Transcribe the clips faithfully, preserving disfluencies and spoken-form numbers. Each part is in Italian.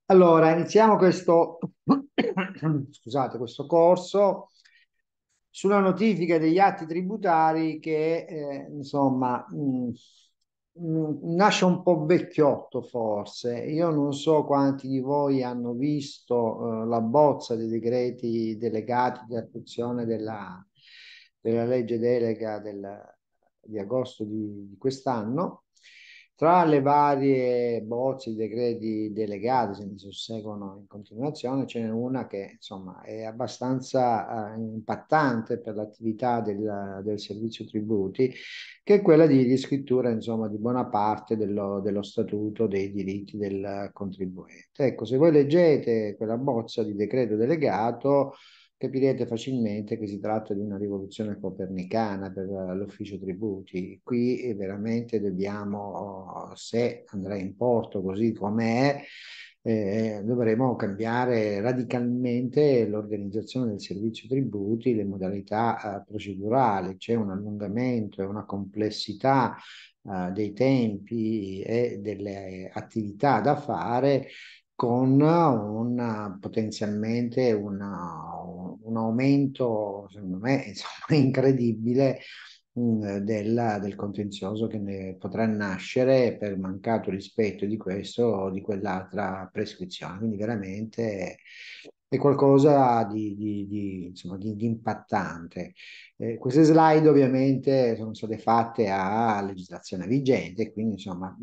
Allora, iniziamo questo, scusate, questo corso sulla notifica degli atti tributari che, eh, insomma, mh, mh, nasce un po' vecchiotto forse. Io non so quanti di voi hanno visto, eh, la bozza dei decreti delegati di attuazione della, della legge delega del- di agosto di di quest'anno. Tra le varie bozze di decreti delegati, se ne susseguono in continuazione, ce n'è una che insomma è abbastanza eh, impattante per l'attività del, del servizio tributi, che è quella di riscrittura insomma di buona parte dello, dello statuto dei diritti del contribuente. Ecco, se voi leggete quella bozza di decreto delegato, capirete facilmente che si tratta di una rivoluzione copernicana per eh, l'ufficio tributi. Qui eh, veramente dobbiamo, oh, se andrà in porto così com'è, eh, dovremo cambiare radicalmente l'organizzazione del servizio tributi, le modalità eh, procedurali. C'è un allungamento e una complessità eh, dei tempi e delle attività da fare con un, potenzialmente una- un aumento, secondo me, insomma, incredibile mh, del, del contenzioso che ne potrà nascere per mancato rispetto di questo o di quell'altra prescrizione. Quindi veramente è qualcosa di, di- di, insomma, di- di impattante. Eh, queste slide ovviamente sono state fatte a legislazione vigente, quindi insomma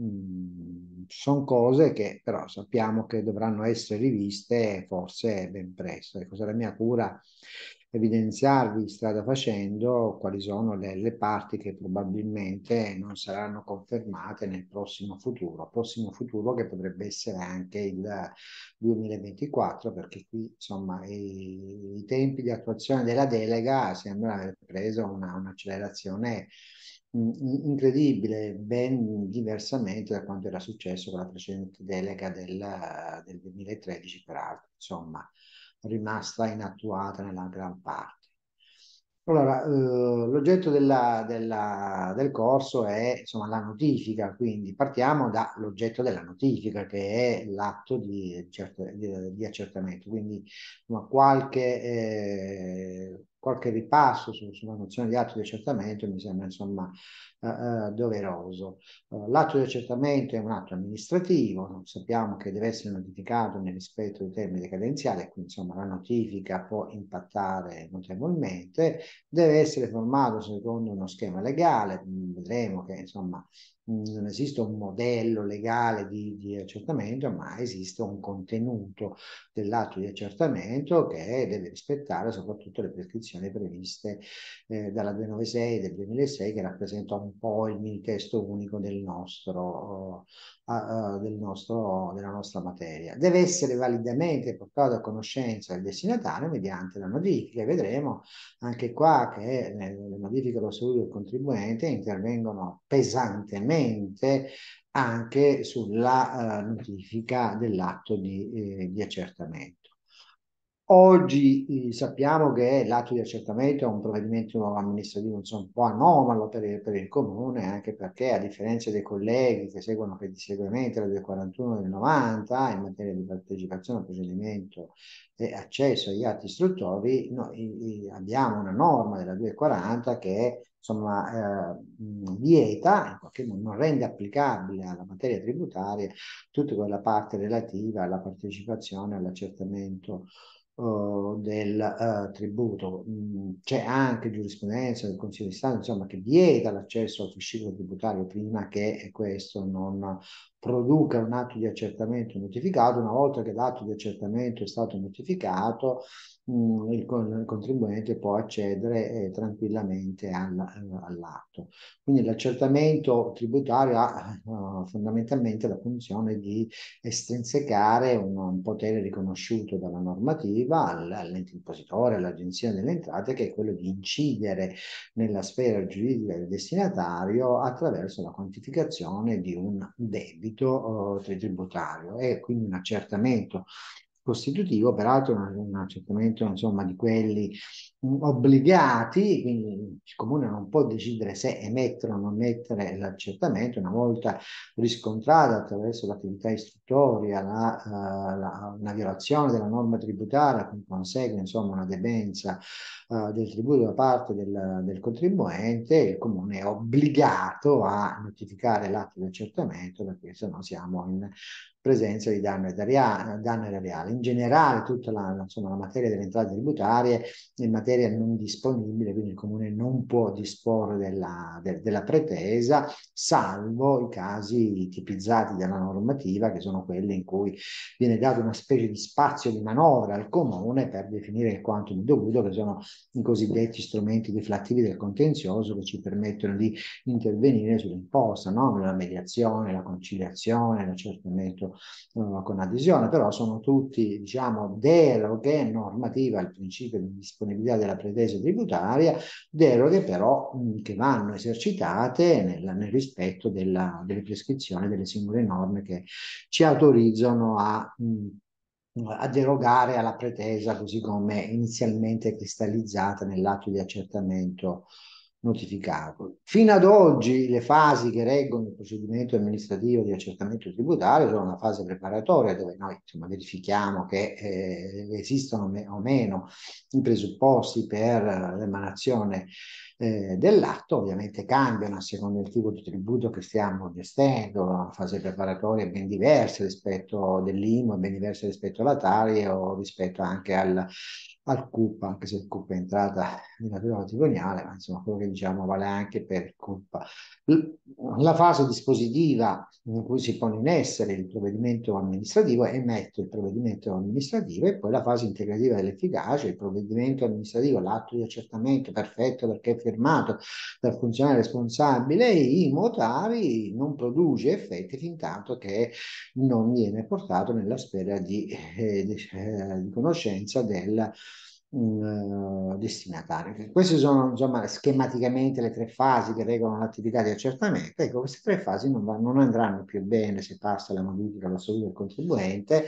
sono cose che però sappiamo che dovranno essere riviste forse ben presto. Ecco, sarà mia cura evidenziarvi strada facendo quali sono le, le parti che probabilmente non saranno confermate nel prossimo futuro, prossimo futuro che potrebbe essere anche il duemilaventiquattro, perché qui insomma i, i tempi di attuazione della delega sembrano aver preso una- un'accelerazione mh, incredibile, ben diversamente da quanto era successo con la precedente delega del, del duemilatredici, peraltro, insomma, rimasta inattuata nella gran parte. Allora, eh, l'oggetto della- della- del corso è insomma la notifica, quindi partiamo dall'oggetto della notifica che è l'atto di, cert- di- di accertamento, quindi insomma, qualche, eh, qualche ripasso su- sulla nozione di atto di accertamento mi sembra insomma eh, eh, doveroso. Eh, L'atto di accertamento è un atto amministrativo, sappiamo che deve essere notificato nel rispetto dei termini decadenziali, quindi insomma la notifica può impattare notevolmente, deve essere formato secondo uno schema legale. Vedremo che insomma non esiste un modello legale di, di accertamento, ma esiste un contenuto dell'atto di accertamento che deve rispettare soprattutto le prescrizioni previste eh, dalla duecentonovantasei del duemilasei, che rappresenta un po' il mini testo unico del nostro, uh, del nostro, della nostra materia. Deve essere validamente portato a conoscenza del destinatario mediante la notifica. Vedremo anche qua che le modifiche allo statuto del contribuente intervengono pesantemente anche sulla uh, notifica dell'atto di, eh, di accertamento. Oggi eh, sappiamo che l'atto di accertamento è un provvedimento amministrativo insomma, un po' anomalo per il, per il comune, anche perché a differenza dei colleghi che seguono pedissequamente la duecentoquarantuno del novanta in materia di partecipazione al procedimento e accesso agli atti istruttori, noi eh, abbiamo una norma della duecentoquaranta che insomma eh, mh, vieta, in qualche modo non rende applicabile alla materia tributaria tutta quella parte relativa alla partecipazione all'accertamento eh, del eh, tributo. Mm, C'è anche giurisprudenza del Consiglio di Stato, insomma, che vieta l'accesso al fascicolo tributario prima che questo non produca un atto di accertamento notificato. Una volta che l'atto di accertamento è stato notificato, mm, il, con- il contribuente può accedere eh, tranquillamente al- eh, all'atto. Quindi l'accertamento tributario ha eh, fondamentalmente la funzione di estrinsecare un, un potere riconosciuto dalla normativa all- all'ente impositore, all'Agenzia delle Entrate, che è quello di incidere nella sfera giuridica del destinatario attraverso la quantificazione di un debito eh, tributario e quindi un accertamento costitutivo, peraltro un, un accertamento insomma di quelli mh, obbligati, quindi il comune non può decidere se emettere o non emettere l'accertamento una volta riscontrata attraverso l'attività istruttoria la, eh, la- una violazione della norma tributaria, cui consegue insomma una debenza eh, del tributo da parte del, del contribuente, il comune è obbligato a notificare l'atto di accertamento, perché sennò siamo in presenza di danno erariale. Danno erariale. In generale, tutta la, insomma, la materia delle entrate tributarie è materia non disponibile, quindi il comune non può disporre della, de, della pretesa, salvo i casi tipizzati dalla normativa, che sono quelli in cui viene dato una specie di spazio di manovra al comune per definire il quantum dovuto, che sono i cosiddetti strumenti deflattivi del contenzioso, che ci permettono di intervenire sull'imposta, no? La mediazione, la conciliazione, l'accertamento uh, con adesione, però sono tutti, diciamo, deroghe normative al principio di disponibilità della pretesa tributaria, deroghe però mh, che vanno esercitate nel, nel rispetto della, delle prescrizioni delle singole norme che ci autorizzano a mh, a derogare alla pretesa così come inizialmente cristallizzata nell'atto di accertamento notificato. Fino ad oggi le fasi che reggono il procedimento amministrativo di accertamento tributario sono una fase preparatoria dove noi insomma, verifichiamo che eh, esistono o meno i presupposti per l'emanazione eh, dell'atto, ovviamente cambiano a seconda del tipo di tributo che stiamo gestendo, la fase preparatoria è ben diversa rispetto dell'I M U, è ben diversa rispetto alla Tari o rispetto anche al, al C U P, anche se il C U P è entrata di natura patrimoniale, ma insomma quello che diciamo vale anche per il C U P. La fase dispositiva in cui si pone in essere il provvedimento amministrativo, emette il provvedimento amministrativo e poi la fase integrativa dell'efficacia, il provvedimento amministrativo, l'atto di accertamento perfetto perché è firmato dal funzionario responsabile, i motari non produce effetti fin tanto che non viene portato nella sfera di, eh, di, eh, di conoscenza del uh, destinatario. Queste sono insomma schematicamente le tre fasi che regolano l'attività di accertamento. Ecco, queste tre fasi non, va, non andranno più bene se passa la modifica alla salute del contribuente,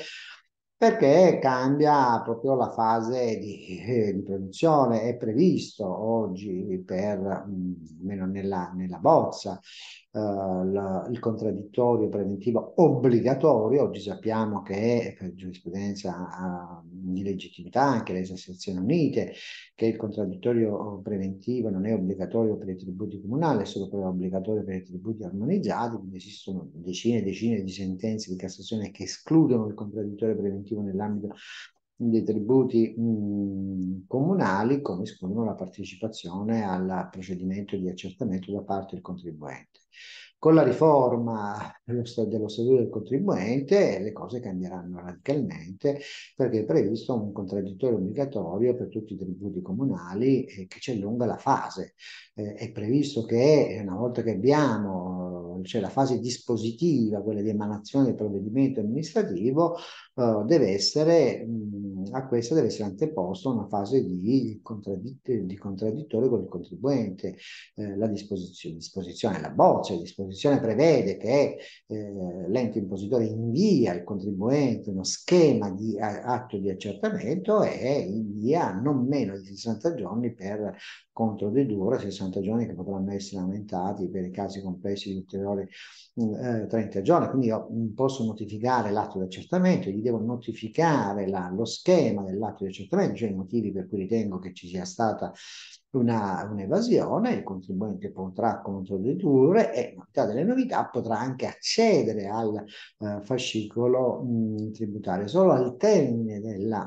perché cambia proprio la fase di, eh, di produzione. È previsto oggi per, mh, almeno nella, nella bozza, eh, la- il contraddittorio preventivo obbligatorio. Oggi sappiamo che per giurisprudenza ah, di legittimità anche le sezioni unite, che il contraddittorio preventivo non è obbligatorio per i tributi comunali, è solo però obbligatorio per i tributi armonizzati, quindi esistono decine e decine di sentenze di Cassazione che escludono il contraddittorio preventivo nell'ambito dei tributi mh, comunali, come escludono la partecipazione al procedimento di accertamento da parte del contribuente. Con la riforma dello, dello Statuto del contribuente le cose cambieranno radicalmente, perché è previsto un contraddittorio obbligatorio per tutti i tributi comunali eh, che ci allunga la fase. Eh, è previsto che una volta che abbiamo cioè la fase dispositiva, quella di emanazione del provvedimento amministrativo, eh, deve essere, mh, a questa deve essere anteposta una fase di, contradditt di contraddittorio con il contribuente. Eh, la disposizione, disposizione, la bozza, la disposizione prevede che eh, l'ente impositore invia al contribuente uno schema di a, atto di accertamento e invia non meno di sessanta giorni per controdedurre, sessanta giorni che potranno essere aumentati per i casi complessi di ulteriori eh, trenta giorni. Quindi io mh, posso notificare l'atto di accertamento, gli devo notificare la, lo schema dell'atto di accertamento, cioè i motivi per cui ritengo che ci sia stata una, un'evasione, il contribuente potrà controdedurre e, novità delle novità, potrà anche accedere al eh, fascicolo mh, tributario. Solo al termine della,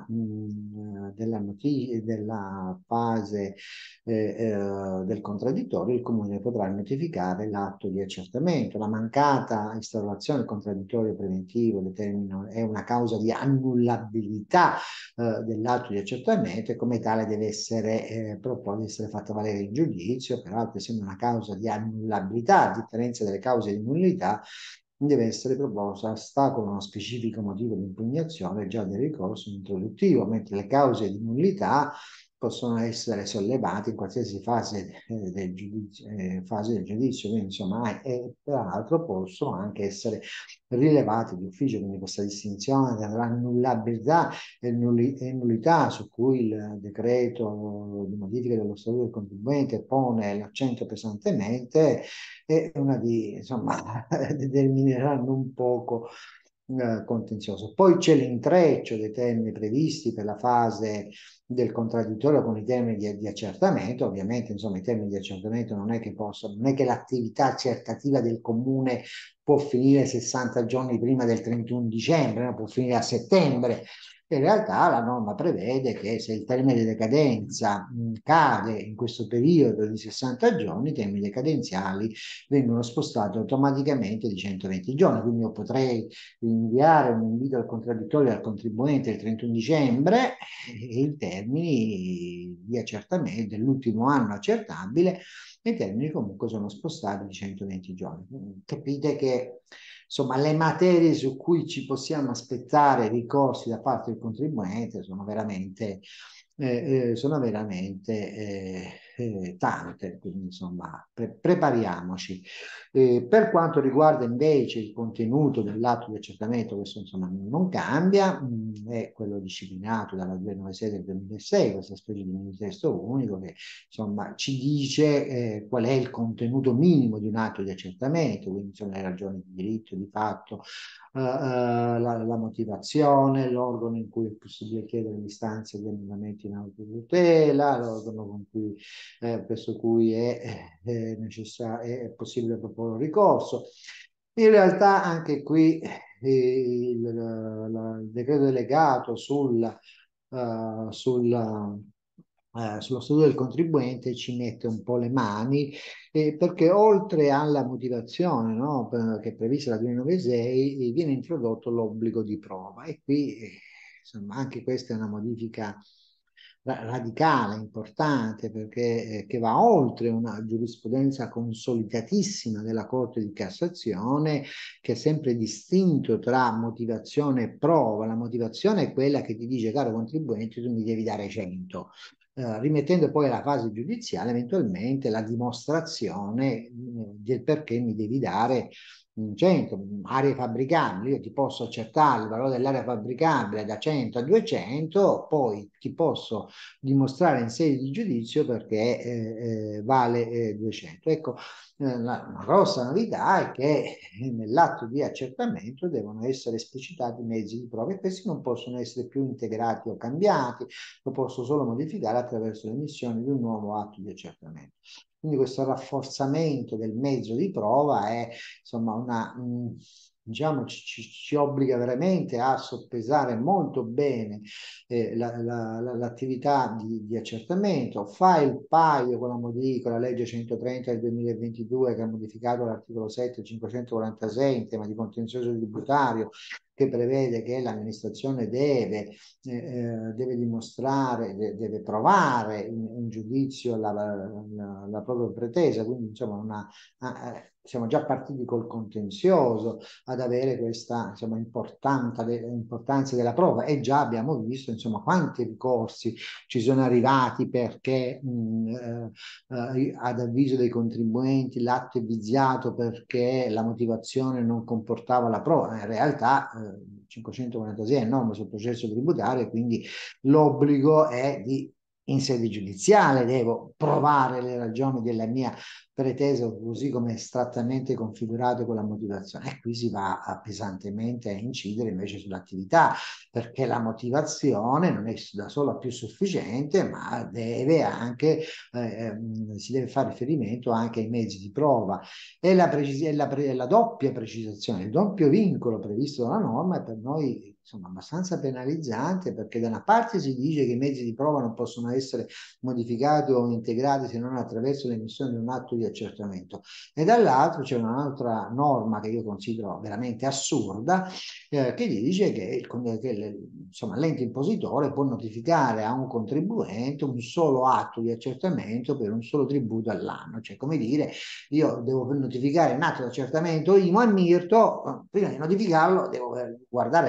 mh, della, noti- della fase eh, eh, del contraddittorio, il comune potrà notificare l'atto di accertamento. La mancata instaurazione del contraddittorio preventivo determina, è una causa di annullabilità eh, dell'atto di accertamento e come tale deve essere eh, proposto di essere fatta valere in giudizio. Peraltro, essendo una causa di annullabilità, a differenza delle cause di nullità, deve essere proposta con uno specifico motivo di impugnazione già del ricorso introduttivo, mentre le cause di nullità possono essere sollevati in qualsiasi fase, eh, del giudizio, eh, fase del giudizio, quindi insomma, e peraltro possono anche essere rilevati d'ufficio, quindi questa distinzione tra annullabilità e, nulli, e nullità su cui il decreto di modifica dello statuto del contribuente pone l'accento pesantemente è una di, insomma, determineranno un poco eh, contenzioso. Poi c'è l'intreccio dei termini previsti per la fase del contraddittorio con i termini di, di accertamento. Ovviamente, insomma, i termini di accertamento non è che possono, non è che l'attività accertativa del comune può finire sessanta giorni prima del trentuno dicembre, no? Può finire a settembre. In realtà la norma prevede che se il termine di decadenza mh, cade in questo periodo di sessanta giorni, i termini decadenziali vengono spostati automaticamente di centoventi giorni. Quindi io potrei inviare un invito al contraddittorio al contribuente il trentuno dicembre e i termini di accertamento dell'ultimo anno accertabile, i termini comunque sono spostati di centoventi giorni. Capite che insomma le materie su cui ci possiamo aspettare ricorsi da parte del contribuente sono veramente eh, eh, sono veramente eh, eh, tante, quindi insomma pre prepariamoci. Eh, per quanto riguarda invece il contenuto dell'atto di accertamento, questo insomma non cambia, mh, è quello disciplinato dalla duecentonovantasei del duemilasei, questa specie di manifesto unico che insomma ci dice eh, qual è il contenuto minimo di un atto di accertamento, quindi sono le ragioni di diritto, di fatto, eh, eh, la, la motivazione, l'organo in cui è possibile chiedere l'istanza di annullamento in autotutela, l'organo con cui, eh, presso cui è, è, necessario, è possibile proporre un ricorso. In realtà anche qui eh, il, la, la, il decreto delegato sul, uh, sul, uh, sullo statuto del contribuente ci mette un po' le mani eh, perché oltre alla motivazione, no, che è prevista dalla duemilanovesei, viene introdotto l'obbligo di prova e qui eh, insomma anche questa è una modifica radicale, importante, perché eh, che va oltre una giurisprudenza consolidatissima della Corte di Cassazione, che è sempre distinto tra motivazione e prova. La motivazione è quella che ti dice, caro contribuente, tu mi devi dare cento. Eh, rimettendo poi alla fase giudiziale eventualmente la dimostrazione eh, del perché mi devi dare cento aree fabbricabili. Io ti posso accertare il valore dell'area fabbricabile da cento a duecento, poi ti posso dimostrare in sede di giudizio perché eh, eh, vale eh, duecento. Ecco, eh, la, una grossa novità è che nell'atto di accertamento devono essere esplicitati i mezzi di prova e questi non possono essere più integrati o cambiati, lo posso solo modificare attraverso l'emissione di un nuovo atto di accertamento. Quindi questo rafforzamento del mezzo di prova è insomma una, mh, diciamo, ci, ci, ci obbliga veramente a soppesare molto bene eh, l'attività la, la, di, di accertamento, fa il paio con la modifica, la legge centotrenta del duemilaventidue che ha modificato l'articolo sette cinquecentoquarantasei in tema di contenzioso tributario, che prevede che l'amministrazione deve, eh, deve dimostrare, de deve provare in, in giudizio la, la, la propria pretesa, quindi insomma una, eh, siamo già partiti col contenzioso ad avere questa insomma, importanza, de importanza della prova e già abbiamo visto insomma quanti ricorsi ci sono arrivati perché mh, eh, eh, ad avviso dei contribuenti l'atto è viziato perché la motivazione non comportava la prova. In realtà eh, cinquecentoquarantasei è norma sul processo tributario, quindi l'obbligo è di in sede giudiziale devo provare le ragioni della mia pretesa così come è strattamente configurato con la motivazione. E qui si va a pesantemente a incidere invece sull'attività, perché la motivazione non è da sola più sufficiente, ma deve anche, eh, si deve fare riferimento anche ai mezzi di prova. E la, e la, pre la doppia precisazione, il doppio vincolo previsto dalla norma è per noi insomma abbastanza penalizzante, perché da una parte si dice che i mezzi di prova non possono essere modificati o integrati se non attraverso l'emissione di un atto di accertamento e dall'altro c'è un'altra norma che io considero veramente assurda eh, che dice che, il, che le, insomma, l'ente impositore può notificare a un contribuente un solo atto di accertamento per un solo tributo all'anno, cioè come dire io devo notificare un atto di accertamento I M U a Mirto, prima di notificarlo devo guardare cento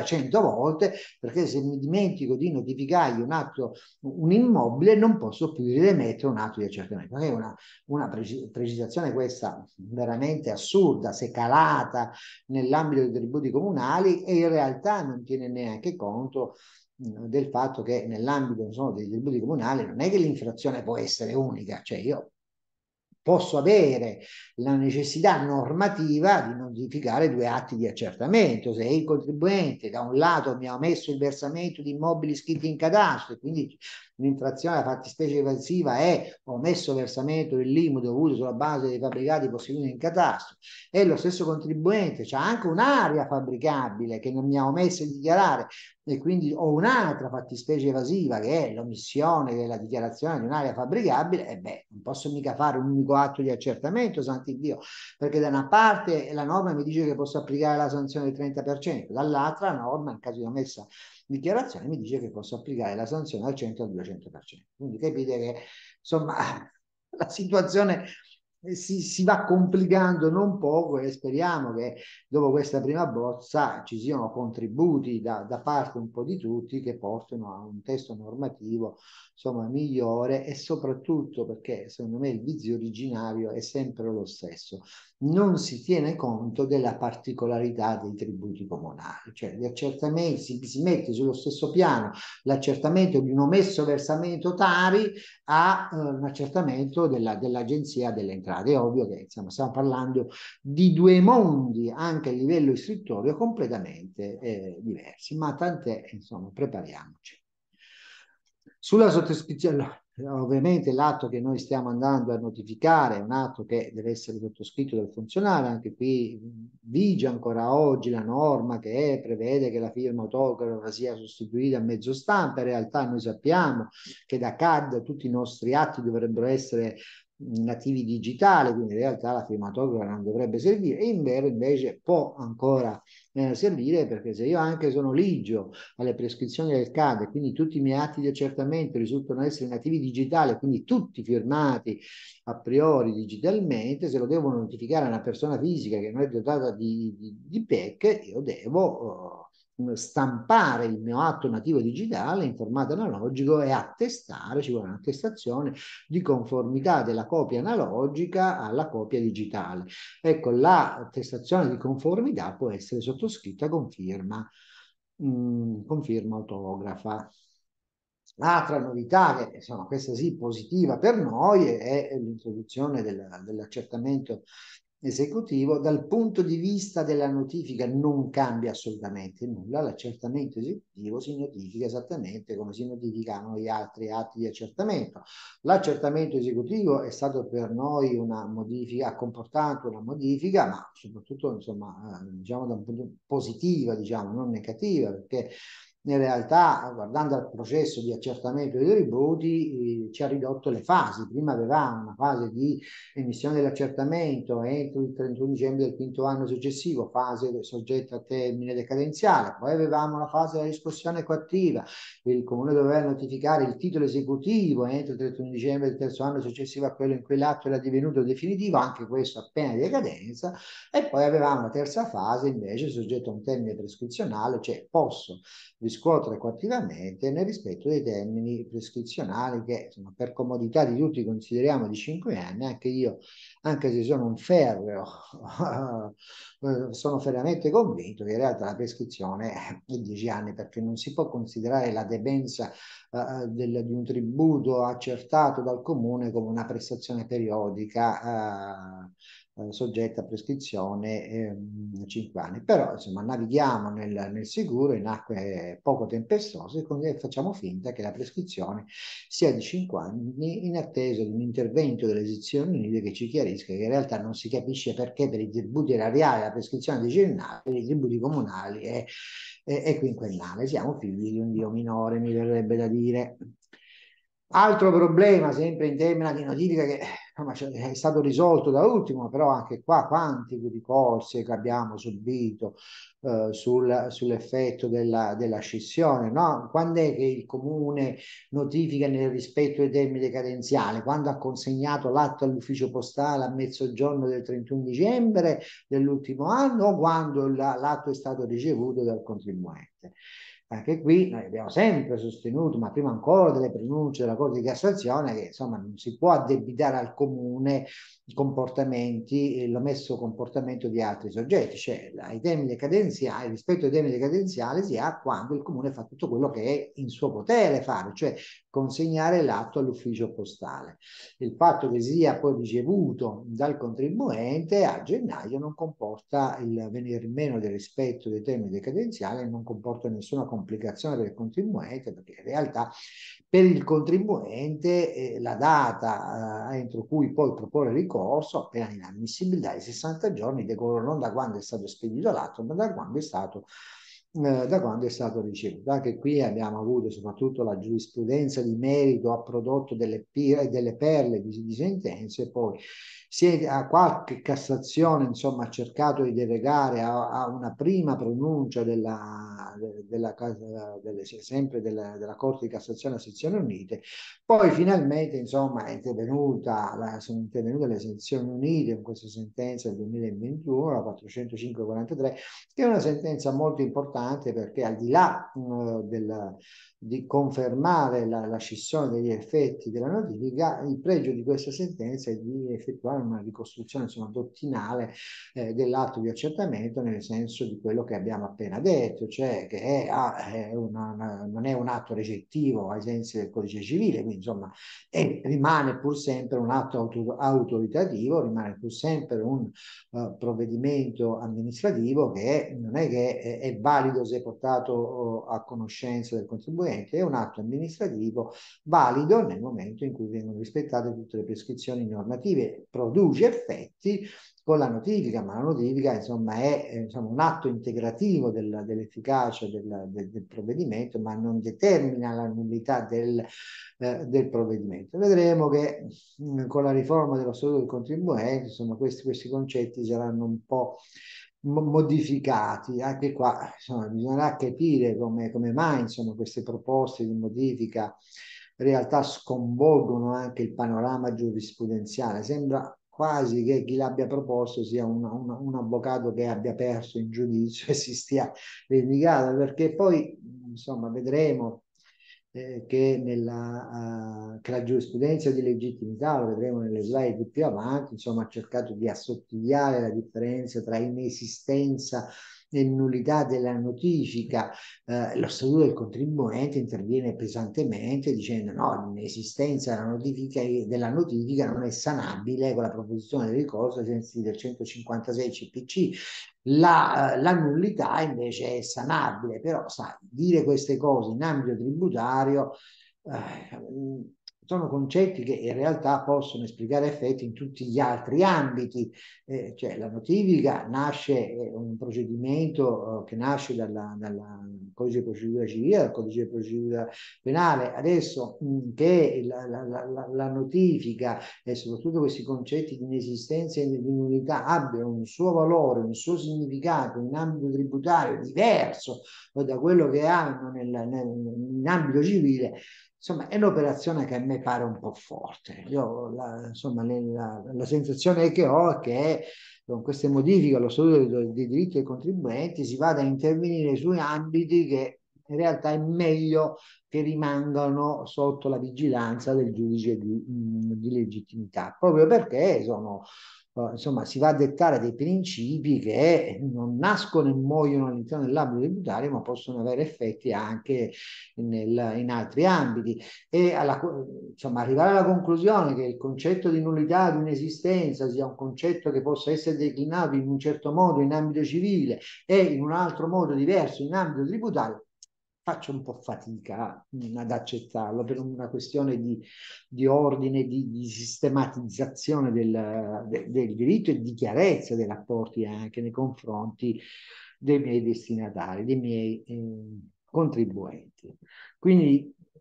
volte, perché se mi dimentico di notificargli un atto, un immobile, non posso più rimettere un atto di accertamento. È una, una precisazione questa veramente assurda, se calata nell'ambito dei tributi comunali, e in realtà non tiene neanche conto del fatto che nell'ambito insomma, dei tributi comunali non è che l'infrazione può essere unica, cioè io posso avere la necessità normativa di notificare due atti di accertamento. Se il contribuente da un lato mi ha omesso il versamento di immobili iscritti in cadastro e quindi l'infrazione alla fattispecie evasiva è omesso versamento dell'I M U dovuto sulla base dei fabbricati posseduti in cadastro, e lo stesso contribuente c'ha anche un'area fabbricabile che non mi ha omesso di dichiarare, e quindi ho un'altra fattispecie evasiva che è l'omissione della dichiarazione di un'area fabbricabile, e beh, non posso mica fare un unico atto di accertamento, santi Dio, perché da una parte la norma mi dice che posso applicare la sanzione del trenta per cento, dall'altra la norma, in caso di omessa dichiarazione, mi dice che posso applicare la sanzione al cento al duecento per cento. Quindi capite che, insomma, la situazione si, si va complicando non poco, e speriamo che dopo questa prima bozza ci siano contributi da, da parte un po' di tutti che portino a un testo normativo insomma migliore, e soprattutto perché secondo me il vizio originario è sempre lo stesso: non si tiene conto della particolarità dei tributi comunali, cioè gli accertamenti, si, si mette sullo stesso piano l'accertamento di un omesso versamento Tari a eh, un accertamento della, dell'Agenzia delle Entrate. È ovvio che insomma, stiamo parlando di due mondi anche a livello istruttorio completamente eh, diversi, ma tant'è, insomma, prepariamoci. Sulla sottoscrizione, ovviamente l'atto che noi stiamo andando a notificare è un atto che deve essere sottoscritto dal funzionario. Anche qui vige ancora oggi la norma che prevede che la firma autografa sia sostituita a mezzo stampa. In realtà noi sappiamo che da C A D tutti i nostri atti dovrebbero essere nativi digitali, quindi in realtà la firma autografa non dovrebbe servire, e in vero invece può ancora eh, servire, perché se io anche sono ligio alle prescrizioni del C A D e quindi tutti i miei atti di accertamento risultano essere nativi digitali, quindi tutti firmati a priori digitalmente, se lo devo notificare a una persona fisica che non è dotata di, di, di P E C, io devo uh, stampare il mio atto nativo digitale in formato analogico e attestare, ci vuole un'attestazione di conformità della copia analogica alla copia digitale. Ecco, l'attestazione di conformità può essere sottoscritta con firma mh, con firma autografa. L'altra novità, che insomma questa sì positiva per noi, è, è l'introduzione del, dell'accertamento esecutivo. Dal punto di vista della notifica non cambia assolutamente nulla. L'accertamento esecutivo si notifica esattamente come si notificano gli altri atti di accertamento. L'accertamento esecutivo è stato per noi una modifica, ha comportato una modifica, ma soprattutto insomma diciamo da un punto positiva, diciamo non negativa, perché in realtà, guardando al processo di accertamento dei tributi, eh, ci ha ridotto le fasi. Prima avevamo una fase di emissione dell'accertamento entro il trentuno dicembre del quinto anno successivo, fase soggetta a termine decadenziale. Poi avevamo la fase della riscossione coattiva. Il comune doveva notificare il titolo esecutivo entro il trentuno dicembre del terzo anno successivo a quello in cui l'atto era divenuto definitivo, anche questo a pena di decadenza. E poi avevamo la terza fase, invece, soggetta a un termine prescrizionale, cioè posso riscuotere coattivamente nel rispetto dei termini prescrizionali che insomma, per comodità di tutti consideriamo di cinque anni. Anche io, anche se sono un ferreo, sono fermamente convinto che in realtà la prescrizione è dieci anni, perché non si può considerare la debenza uh, del, di un tributo accertato dal comune come una prestazione periodica uh, soggetta a prescrizione ehm, cinque anni. Però insomma navighiamo nel, nel sicuro in acque poco tempestose e facciamo finta che la prescrizione sia di cinque anni, in attesa di un intervento delle sezioni unite che ci chiarisca che in realtà non si capisce perché per i tributi erariali la prescrizione è decennale, per i tributi comunali è, è, è quinquennale. Siamo figli di un Dio minore, mi verrebbe da dire. Altro problema, sempre in tema di notifica, che ma è stato risolto da ultimo, però anche qua quanti ricorsi che abbiamo subito eh, sul, sull'effetto della, della scissione, no? Quando è che il comune notifica nel rispetto dei termini decadenziali? Quando ha consegnato l'atto all'ufficio postale a mezzogiorno del trentuno dicembre dell'ultimo anno o quando l'atto è stato ricevuto dal contribuente? Anche qui noi abbiamo sempre sostenuto, ma prima ancora delle pronunce della Corte di Cassazione, che insomma non si può addebitare al comune i comportamenti, eh, l'omesso comportamento di altri soggetti, cioè ai termini decadenziali, rispetto ai termini decadenziali si ha quando il comune fa tutto quello che è in suo potere fare, cioè consegnare l'atto all'ufficio postale. Il fatto che sia poi ricevuto dal contribuente a gennaio non comporta il venire meno del rispetto dei termini decadenziali, non comporta nessuna complicazione per il contribuente, perché in realtà per il contribuente eh, la data eh, entro cui poi proporre ricorso, appena inammissibilità, i sessanta giorni decorrono non da quando è stato spedito l'atto, ma da quando è stato eh, da quando è stato ricevuto. Anche qui abbiamo avuto soprattutto la giurisprudenza di merito, ha prodotto delle, delle perle di, di sentenze, poi si è a qualche Cassazione insomma ha cercato di delegare a, a una prima pronuncia della, della, della, delle, sempre della, della Corte di Cassazione a sezioni unite, poi finalmente insomma è intervenuta la, sono intervenute le sezioni unite con questa sentenza del duemilaventuno, la quattrocentocinque quarantatré, che è una sentenza molto importante perché al di là uh, del, di confermare la, la scissione degli effetti della notifica, il pregio di questa sentenza è di effettuare una ricostruzione insomma, dottinale eh, dell'atto di accertamento nel senso di quello che abbiamo appena detto, cioè che è, ah, è una, una, non è un atto recettivo ai sensi del codice civile, quindi insomma è, rimane pur sempre un atto auto, autoritativo, rimane pur sempre un uh, provvedimento amministrativo che non è che è, è valido se portato uh, a conoscenza del contribuente, è un atto amministrativo valido nel momento in cui vengono rispettate tutte le prescrizioni normative, produce effetti con la notifica, ma la notifica insomma è eh, insomma, un atto integrativo del, dell'efficacia del, del, del provvedimento, ma non determina la nullità del, eh, del provvedimento. Vedremo che mh, con la riforma dello Statuto del contribuente, insomma, questi, questi concetti saranno un po' modificati. Anche qua insomma, bisognerà capire come, come mai insomma, queste proposte di modifica in realtà sconvolgono anche il panorama giurisprudenziale. Sembra quasi che chi l'abbia proposto sia un, un, un avvocato che abbia perso in giudizio e si stia vendicando, perché poi insomma vedremo eh, che, nella, uh, che la giurisprudenza di legittimità, lo vedremo nelle slide più avanti, insomma ha cercato di assottigliare la differenza tra inesistenza e nullità della notifica. Eh, lo statuto del contribuente interviene pesantemente dicendo no, l'inesistenza della notifica, della notifica non è sanabile con la proposizione di ricorso ai sensi del centocinquantasei C P C. La, la nullità invece è sanabile, però sai, dire queste cose in ambito tributario eh, sono concetti che in realtà possono esplicare effetti in tutti gli altri ambiti, eh, cioè la notifica nasce, è un procedimento eh, che nasce dalla, dalla codice di procedura civile, dal codice di procedura penale. Adesso mh, che la, la, la, la notifica e soprattutto questi concetti di inesistenza e di nullità abbiano un suo valore, un suo significato in ambito tributario diverso da quello che hanno nel, nel, in ambito civile, insomma, è un'operazione che a me pare un po' forte. Io, la, insomma, la, la sensazione che ho è che con queste modifiche allo Statuto dei diritti dei contribuenti si vada a intervenire sui ambiti che in realtà è meglio che rimangano sotto la vigilanza del giudice di, di legittimità, proprio perché sono insomma, si va a dettare dei principi che non nascono e muoiono all'interno dell'ambito tributario, ma possono avere effetti anche nel, in altri ambiti. E alla, insomma, arrivare alla conclusione che il concetto di nullità, di inesistenza, sia un concetto che possa essere declinato in un certo modo in ambito civile e in un altro modo diverso in ambito tributario, faccio un po' fatica mh, ad accettarlo per una questione di, di ordine, di, di sistematizzazione del, de, del diritto e di chiarezza dei rapporti anche nei confronti dei miei destinatari, dei miei eh, contribuenti. Quindi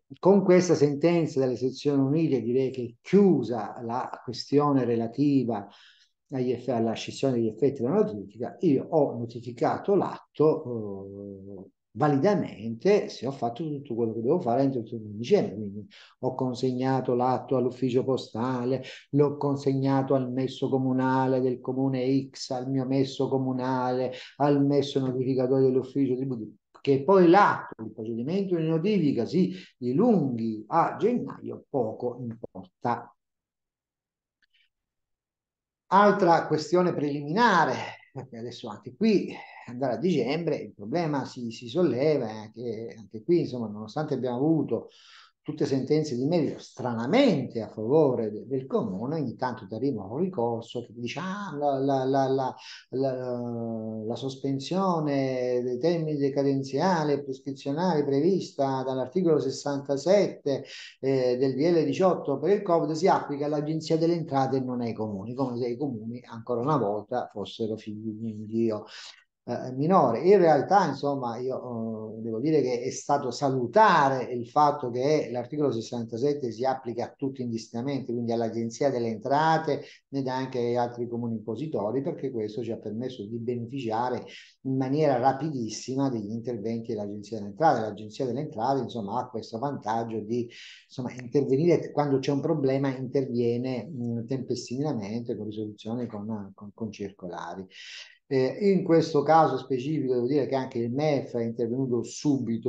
con questa sentenza delle sezioni unite direi che è chiusa la questione relativa agli eff- alla scissione degli effetti della notifica. Io ho notificato l'atto eh, validamente se ho fatto tutto quello che devo fare entro il trentuno dicembre, quindi ho consegnato l'atto all'ufficio postale, l'ho consegnato al messo comunale del comune X, al mio messo comunale, al messo notificatore dell'ufficio tributi, che poi l'atto, il procedimento di notifica si dilunghi a gennaio, poco importa. Altra questione preliminare, perché adesso anche qui andare a dicembre il problema si, si solleva, eh, che anche qui insomma nonostante abbiamo avuto tutte sentenze di merito stranamente a favore de- del comune, ogni tanto ti arriva un ricorso che ti dice ah, la, la, la, la, la, la sospensione dei termini decadenziali e prescrizionali prevista dall'articolo sessantasette eh, del D L diciotto per il Covid si applica all'Agenzia delle Entrate e non ai comuni, come se i comuni ancora una volta fossero figli di un Dio eh, minore. In realtà, insomma, io eh, devo dire che è stato salutare il fatto che l'articolo sessantasette si applica a tutti indistintamente, quindi all'Agenzia delle Entrate ed anche agli altri comuni impositori, perché questo ci ha permesso di beneficiare in maniera rapidissima degli interventi dell'Agenzia delle Entrate. L'Agenzia delle Entrate, insomma, ha questo vantaggio di insomma, intervenire quando c'è un problema, interviene mh, tempestivamente con risoluzione con, con, con circolari. Eh, in questo caso specifico devo dire che anche il M E F è intervenuto subito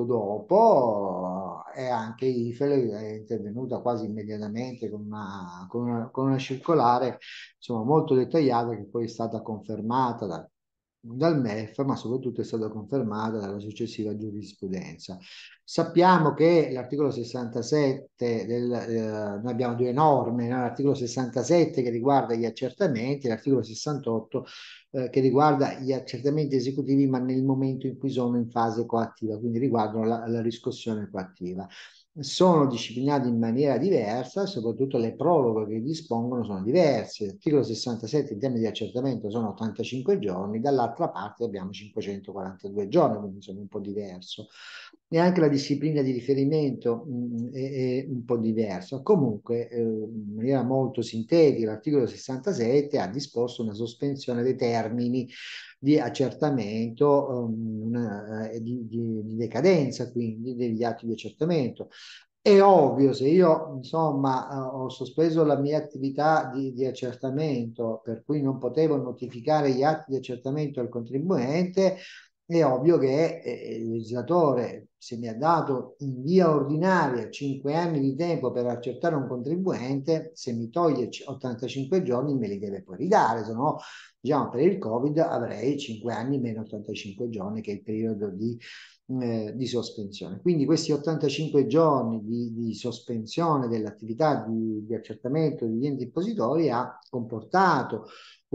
dopo e anche I F E L è intervenuta quasi immediatamente con una, con una, con una circolare insomma, molto dettagliata che poi è stata confermata da, dal M E F, ma soprattutto è stata confermata dalla successiva giurisprudenza. Sappiamo che l'articolo sessantasette del, eh, noi abbiamo due norme, no? L'articolo sessantasette che riguarda gli accertamenti e l'articolo sessantotto eh, che riguarda gli accertamenti esecutivi ma nel momento in cui sono in fase coattiva, quindi riguardano la, la riscossione coattiva. Sono disciplinati in maniera diversa e soprattutto le proroghe che dispongono sono diverse. L'articolo sessantasette in termini di accertamento sono ottantacinque giorni, dall'altra parte abbiamo cinquecentoquarantadue giorni, quindi sono un po' diverso. E anche la disciplina di riferimento mh, è, è un po' diversa. Comunque, eh, in maniera molto sintetica, l'articolo sessantasette ha disposto una sospensione dei termini di accertamento, um, una, eh, di, di, di decadenza, quindi degli atti di accertamento. È ovvio, se io insomma eh, ho sospeso la mia attività di, di accertamento, per cui non potevo notificare gli atti di accertamento al contribuente, è ovvio che eh, il legislatore, se mi ha dato in via ordinaria cinque anni di tempo per accertare un contribuente, se mi toglie ottantacinque giorni me li deve poi ridare, se no, diciamo, per il Covid avrei cinque anni meno ottantacinque giorni, che è il periodo di eh, di sospensione. Quindi questi ottantacinque giorni di, di sospensione dell'attività di, di accertamento degli enti impositori ha comportato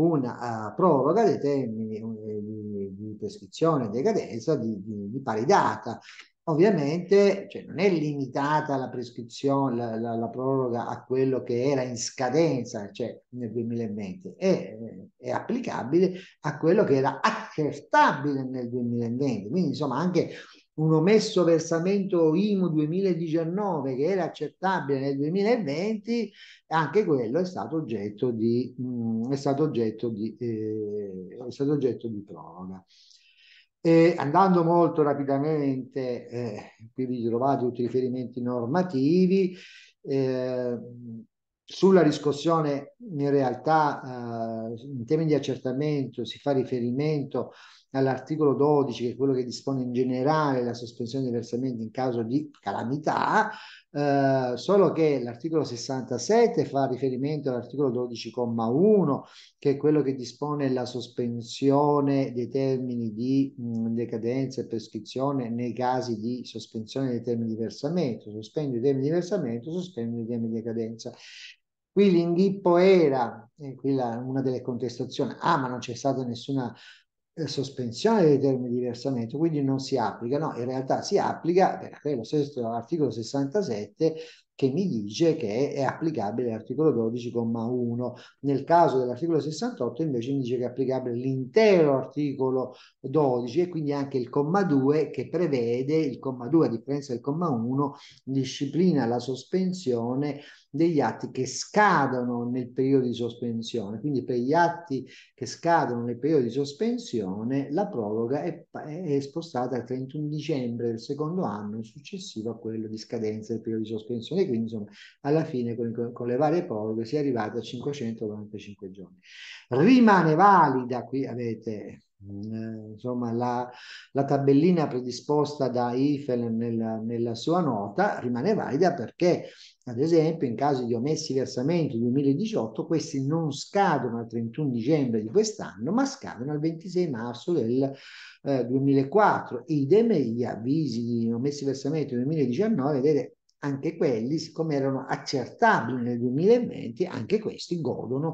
una uh, proroga dei termini uh, di, di prescrizione e decadenza di, di, di pari data. Ovviamente cioè, non è limitata la prescrizione, la, la, la, proroga a quello che era in scadenza, cioè nel duemilaventi, è, è applicabile a quello che era accertabile nel duemilaventi. Quindi insomma anche un omesso versamento I M U duemiladiciannove che era accettabile nel duemilaventi, anche quello è stato oggetto di, mh, è stato oggetto di, eh, è stato oggetto di proroga. E andando molto rapidamente, eh, qui vi trovate tutti i riferimenti normativi. Eh, sulla riscossione in realtà eh, in termini di accertamento si fa riferimento all'articolo dodici, che è quello che dispone in generale la sospensione dei versamenti in caso di calamità, eh, solo che l'articolo sessantasette fa riferimento all'articolo dodici comma uno, che è quello che dispone la sospensione dei termini di mh, decadenza e prescrizione nei casi di sospensione dei termini di versamento. Sospendi i termini di versamento, sospendi i termini di decadenza. Qui l'inghippo era, e qui la, una delle contestazioni, ah ma non c'è stata nessuna eh, sospensione dei termini di versamento, quindi non si applica. No, in realtà si applica perché lo stesso articolo sessantasette che mi dice che è applicabile l'articolo dodici comma uno. Nel caso dell'articolo sessantotto invece mi dice che è applicabile l'intero articolo dodici e quindi anche il comma due, che prevede, il comma due a differenza del comma uno, disciplina la sospensione degli atti che scadono nel periodo di sospensione. Quindi per gli atti che scadono nel periodo di sospensione la proroga è, è spostata al trentuno dicembre del secondo anno successivo a quello di scadenza del periodo di sospensione. Quindi insomma alla fine con, con le varie proroghe si è arrivati a cinquecentonovantacinque giorni. Rimane valida, qui avete eh, insomma la, la tabellina predisposta da Eiffel nella, nella sua nota, rimane valida perché ad esempio in caso di omessi versamenti duemiladiciotto questi non scadono al trentuno dicembre di quest'anno ma scadono al ventisei marzo del eh, duemilaquattro. Idem gli avvisi di omessi versamenti duemiladiciannove, vedete, anche quelli, siccome erano accertabili nel duemilaventi, anche questi godono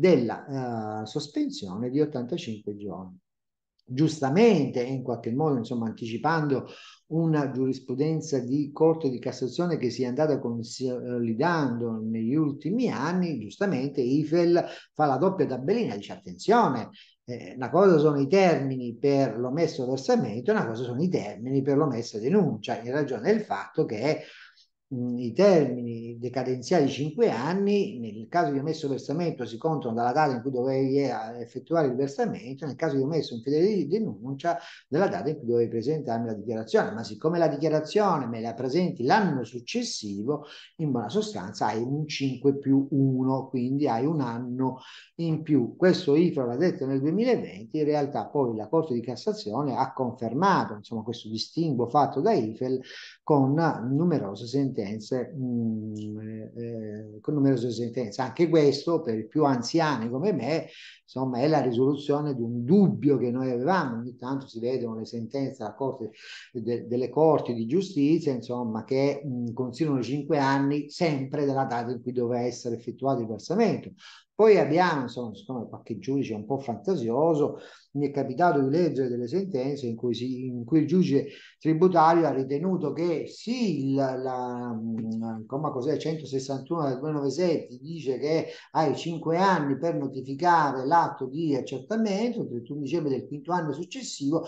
della uh, sospensione di ottantacinque giorni. Giustamente, in qualche modo, insomma, anticipando una giurisprudenza di Corte di Cassazione che si è andata consolidando negli ultimi anni, giustamente Eiffel fa la doppia tabellina, dice attenzione, eh, una cosa sono i termini per l'omesso versamento, una cosa sono i termini per l'omessa denuncia, in ragione del fatto che mh, i termini decadenziali di cinque anni, nel caso di omesso versamento si contano dalla data in cui dovevi effettuare il versamento, nel caso di omesso infedele di denuncia dalla data in cui dovevi presentarmi la dichiarazione, ma siccome la dichiarazione me la presenti l'anno successivo, in buona sostanza hai un cinque più uno, quindi hai un anno in più. Questo I F R l'ha detto nel duemilaventi, in realtà poi la Corte di Cassazione ha confermato insomma, questo distinguo fatto da Eiffel con numerose sentenze, mh, eh, con numerose sentenze. Anche questo, per i più anziani come me, insomma, è la risoluzione di un dubbio che noi avevamo. Ogni tanto si vedono le sentenze della corte, de, delle corti di giustizia, insomma, che mh, considerano cinque anni sempre dalla data in cui doveva essere effettuato il versamento. Poi abbiamo, insomma, siccome qualche giudice è un po' fantasioso, mi è capitato di leggere delle sentenze in cui, si, in cui il giudice tributario ha ritenuto che sì, la, la, il comma cos'è, centosessantuno del duemilanovasette dice che hai cinque anni per notificare l'atto di accertamento, il trentuno dicembre del quinto anno successivo,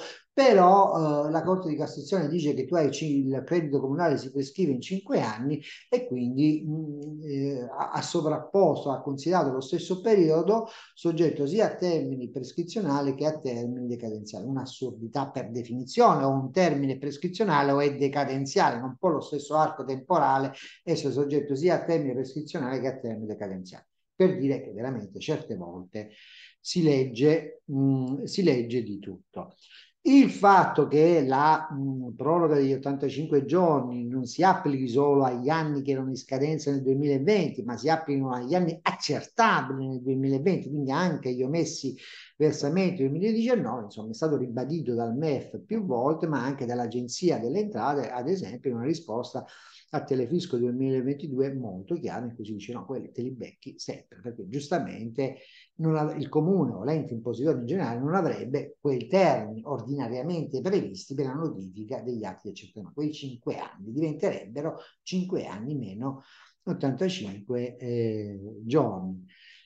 però eh, la Corte di Cassazione dice che tu hai il credito comunale si prescrive in cinque anni e quindi mh, eh, ha sovrapposto, ha considerato lo stesso periodo soggetto sia a termini prescrizionali che a termini decadenziali. Un'assurdità per definizione, o un termine prescrizionale o è decadenziale, non può lo stesso arco temporale essere soggetto sia a termini prescrizionali che a termini decadenziali. Per dire che veramente certe volte si legge, mh, si legge di tutto. Il fatto che la mh, proroga degli ottantacinque giorni non si applichi solo agli anni che erano in scadenza nel duemilaventi, ma si applichino agli anni accertabili nel duemilaventi, quindi anche gli omessi versamenti duemiladiciannove, insomma, è stato ribadito dal M E F più volte, ma anche dall'Agenzia delle Entrate, ad esempio, in una risposta a Telefisco duemilaventidue molto chiara, in cui si dice no, quelli te li becchi sempre, perché giustamente non il comune o l'ente impositore in generale non avrebbe quei termini ordinariamente previsti per la notifica degli atti di accertamento. Quei cinque anni diventerebbero cinque anni meno ottantacinque eh, giorni.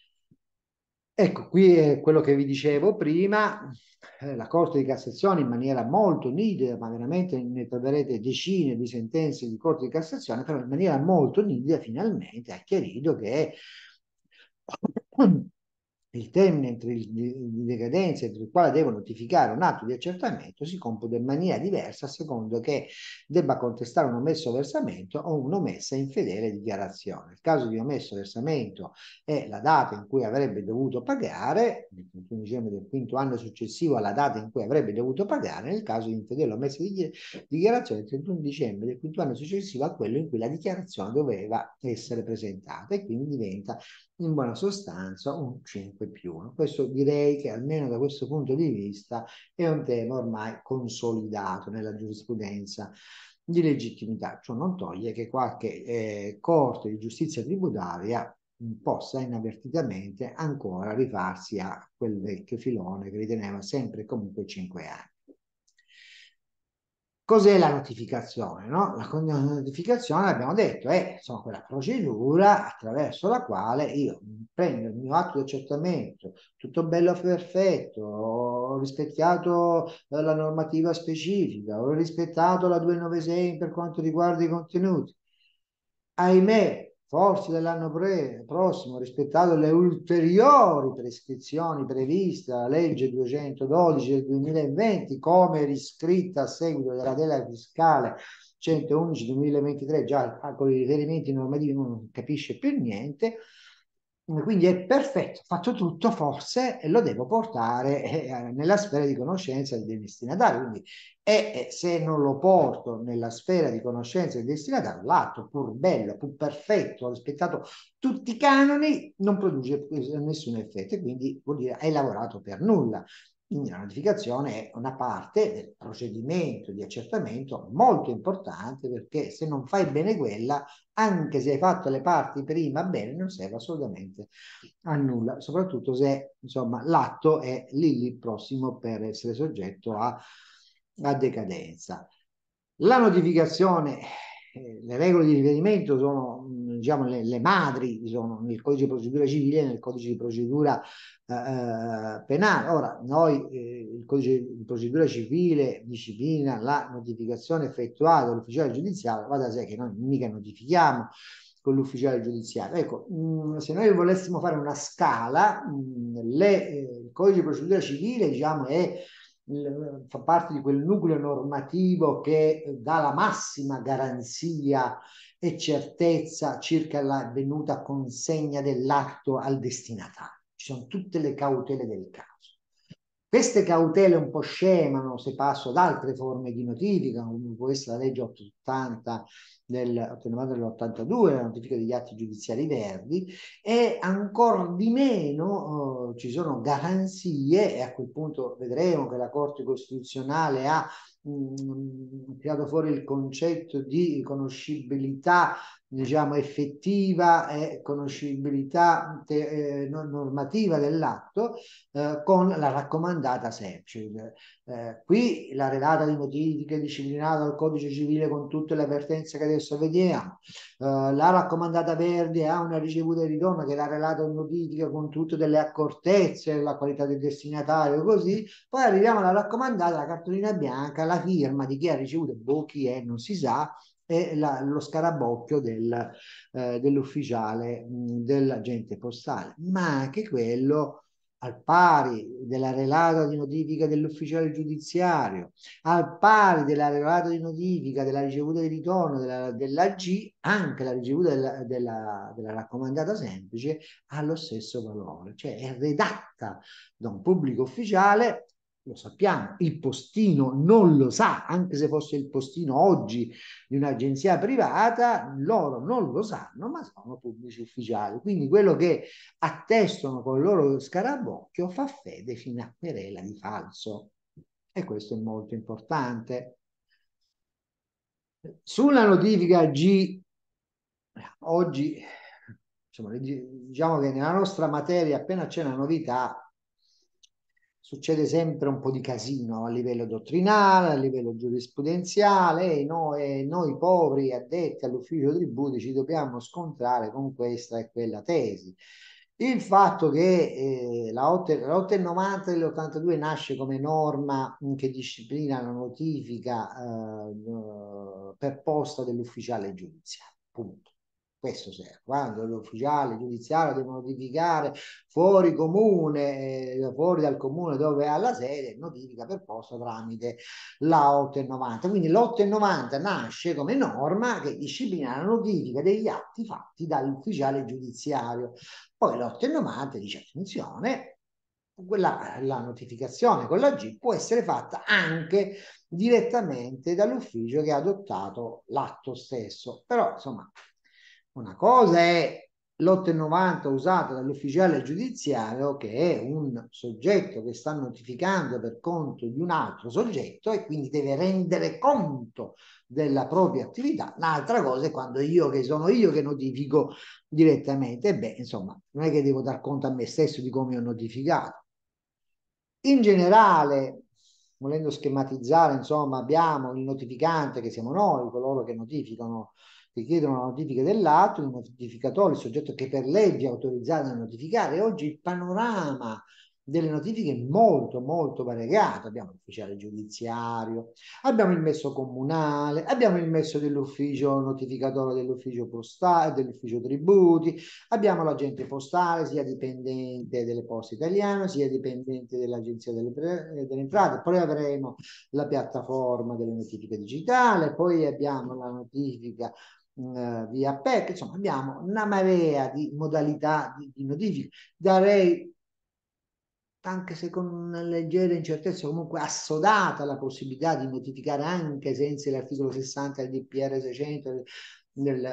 Ecco, qui è quello che vi dicevo prima, eh, la Corte di Cassazione in maniera molto nitida, ma veramente ne troverete decine di sentenze di Corte di Cassazione, però in maniera molto nitida finalmente ha chiarito che il termine entro il, di decadenza entro il quale devo notificare un atto di accertamento si computa in maniera diversa a secondo che debba contestare un omesso versamento o un'omessa infedele dichiarazione. Nel caso di omesso versamento è la data in cui avrebbe dovuto pagare, il trentuno dicembre del quinto anno successivo alla data in cui avrebbe dovuto pagare, nel caso di infedele omessa dichiarazione il trentuno dicembre del quinto anno successivo a quello in cui la dichiarazione doveva essere presentata e quindi diventa in buona sostanza un cinque più uno. Questo direi che almeno da questo punto di vista è un tema ormai consolidato nella giurisprudenza di legittimità. Ciò non toglie che qualche eh, corte di giustizia tributaria possa inavvertitamente ancora rifarsi a quel vecchio filone che riteneva sempre e comunque cinque anni. Cos'è la notificazione? No? La con- la notificazione, abbiamo detto, è insomma, quella procedura attraverso la quale io prendo il mio atto di accertamento, tutto bello e perfetto, ho rispettato eh, la normativa specifica, ho rispettato la duecentonovantasei per quanto riguarda i contenuti. Ahimè, forse dell'anno pre- prossimo, rispettato le ulteriori prescrizioni previste dalla legge duecentododici del duemilaventi, come riscritta a seguito della delega fiscale centoundici duemilaventitré, già con i riferimenti normativi non capisce più niente. Quindi è perfetto, ho fatto tutto forse e lo devo portare eh, nella sfera di conoscenza del destinatario. Quindi e eh, se non lo porto nella sfera di conoscenza del destinatario, l'atto pur bello, pur perfetto, ha rispettato tutti i canoni, non produce nessun effetto e quindi vuol dire hai lavorato per nulla. Quindi la notificazione è una parte del procedimento di accertamento molto importante, perché se non fai bene quella, anche se hai fatto le parti prima bene, non serve assolutamente a nulla, soprattutto se insomma l'atto è lì lì prossimo per essere soggetto a, a decadenza. La notificazione, eh, le regole di riferimento sono mh, diciamo le, le madri, sono nel codice di procedura civile e nel codice di procedura eh, eh, penale. Ora, noi eh, il codice di procedura civile disciplina la notificazione effettuata dall'ufficiale giudiziario, va da sé che noi mica notifichiamo con l'ufficiale giudiziario. Ecco, mh, se noi volessimo fare una scala, mh, le, eh, il codice di procedura civile, diciamo, è fa parte di quel nucleo normativo che dà la massima garanzia e certezza circa la venuta consegna dell'atto al destinatario. Ci sono tutte le cautele del caso. Queste cautele un po' scemano se passo ad altre forme di notifica, come può essere la legge ottocentottanta del ottocentonovanta dell'ottantadue, la notifica degli atti giudiziari verdi, e ancora di meno eh, ci sono garanzie, e a quel punto vedremo che la Corte Costituzionale ha mh, tirato fuori il concetto di conoscibilità, diciamo, effettiva e conoscibilità te, eh, normativa dell'atto eh, con la raccomandata semplice. Eh, qui la relata di notifiche disciplinata dal codice civile con tutte le avvertenze che adesso vediamo. Eh, la raccomandata verde ha una ricevuta di ritorno che è la relata di notifica con tutte delle accortezze, la qualità del destinatario, così. Poi arriviamo alla raccomandata, la cartolina bianca, la firma di chi ha ricevuto, boh, chi è, non si sa, e la, lo scarabocchio del, eh, dell'ufficiale, dell'agente postale, ma anche quello al pari della relata di notifica dell'ufficiale giudiziario, al pari della relata di notifica della ricevuta di ritorno della, della G, anche la ricevuta della, della, della raccomandata semplice ha lo stesso valore, cioè è redatta da un pubblico ufficiale. Lo sappiamo, il postino non lo sa, anche se fosse il postino oggi di un'agenzia privata, loro non lo sanno, ma sono pubblici ufficiali. Quindi quello che attestano con il loro scarabocchio fa fede fino a querela di falso. E questo è molto importante. Sulla notifica G, oggi, insomma, diciamo che nella nostra materia, appena c'è una novità, succede sempre un po' di casino a livello dottrinale, a livello giurisprudenziale e noi, noi poveri addetti all'ufficio tributi ci dobbiamo scontrare con questa e quella tesi. Il fatto che eh, la otto e novanta dell'ottantadue nasce come norma che disciplina la notifica eh, per posta dell'ufficiale giudiziario, punto. Questo serve. Quando l'ufficiale giudiziario deve notificare fuori comune, eh, fuori dal comune dove ha la sede, notifica per posta tramite la otto e novanta. Quindi l'otto e novanta nasce come norma che disciplina la notifica degli atti fatti dall'ufficiale giudiziario. Poi l'otto e novanta dice attenzione, quella, la notificazione con la G può essere fatta anche direttamente dall'ufficio che ha adottato l'atto stesso. Però, insomma, una cosa è l'otto e novanta usato dall'ufficiale giudiziario, che è un soggetto che sta notificando per conto di un altro soggetto e quindi deve rendere conto della propria attività. L'altra cosa è quando io, che sono io che notifico direttamente, e beh, insomma, non è che devo dar conto a me stesso di come ho notificato. In generale, volendo schematizzare, insomma, abbiamo il notificante, che siamo noi, coloro che notificano, che chiedono la notifica dell'atto, il notificatore, il soggetto che per legge è autorizzato a notificare. Oggi il panorama delle notifiche è molto, molto variegato. Abbiamo l'ufficiale giudiziario, abbiamo il messo comunale, abbiamo il messo dell'ufficio notificatore dell'ufficio postale, dell'ufficio tributi, abbiamo l'agente postale, sia dipendente delle poste italiane, sia dipendente dell'agenzia delle, delle entrate. Poi avremo la piattaforma delle notifiche digitali, poi abbiamo la notifica uh, via P E C, insomma abbiamo una marea di modalità di, di notifiche. Darei, anche se con una leggera incertezza, comunque assodata la possibilità di notificare anche ai sensi dell'articolo sessanta del D P R seicento del,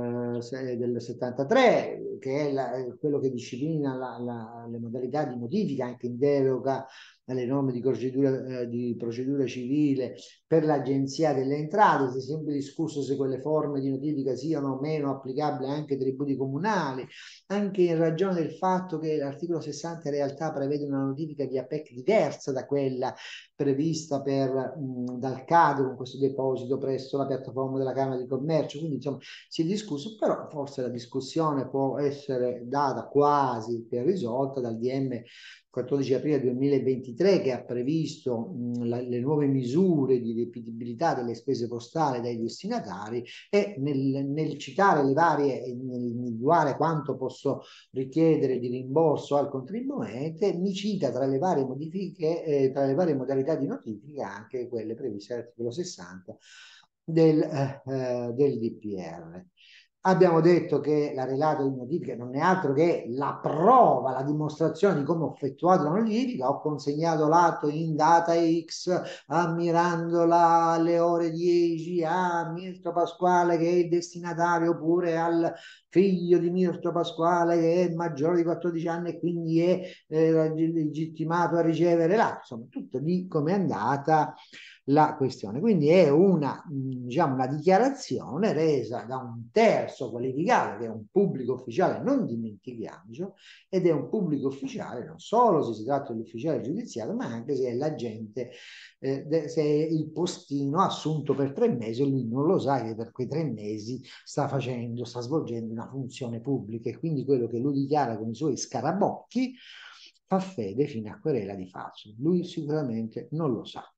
eh, del settantatré, che è la, quello che disciplina la, la, le modalità di notifica anche in deroga alle norme di procedura, eh, di procedura civile per l'Agenzia delle Entrate. Si è sempre discusso se quelle forme di notifica siano o meno applicabili anche ai tributi comunali, anche in ragione del fatto che l'articolo sessanta in realtà prevede una notifica via P E C diversa da quella prevista per, mh, dal CADO con questo deposito presso la piattaforma della Camera di Commercio. Quindi insomma si è discusso, però forse la discussione può essere data quasi per risolta dal D M quattordici aprile duemilaventitré, che ha previsto mh, la, le nuove misure di repetibilità delle spese postali dai destinatari, e nel, nel citare le varie, nel individuare quanto posso richiedere di rimborso al contribuente, mi cita tra le varie modifiche, eh, tra le varie modalità di notifica anche quelle previste all'articolo sessanta del, eh, eh, del D P R. Abbiamo detto che la relato di notifica non è altro che la prova, la dimostrazione di come ho effettuato la notifica. Ho consegnato l'atto in data X a Mirandola alle ore dieci a Mirto Pasquale, che è il destinatario, oppure al figlio di Mirto Pasquale, che è maggiore di quattordici anni e quindi è eh, legittimato a ricevere l'atto. Insomma, tutto di come è andata la questione. Quindi è una, diciamo, una dichiarazione resa da un terzo qualificato, che è un pubblico ufficiale, non dimentichiamocelo, ed è un pubblico ufficiale non solo se si tratta dell'ufficiale giudiziario, ma anche se è l'agente, eh, se è il postino assunto per tre mesi, e lui non lo sa che per quei tre mesi sta facendo, sta svolgendo una funzione pubblica, e quindi quello che lui dichiara con i suoi scarabocchi fa fede fino a querela di falso. Lui sicuramente non lo sa.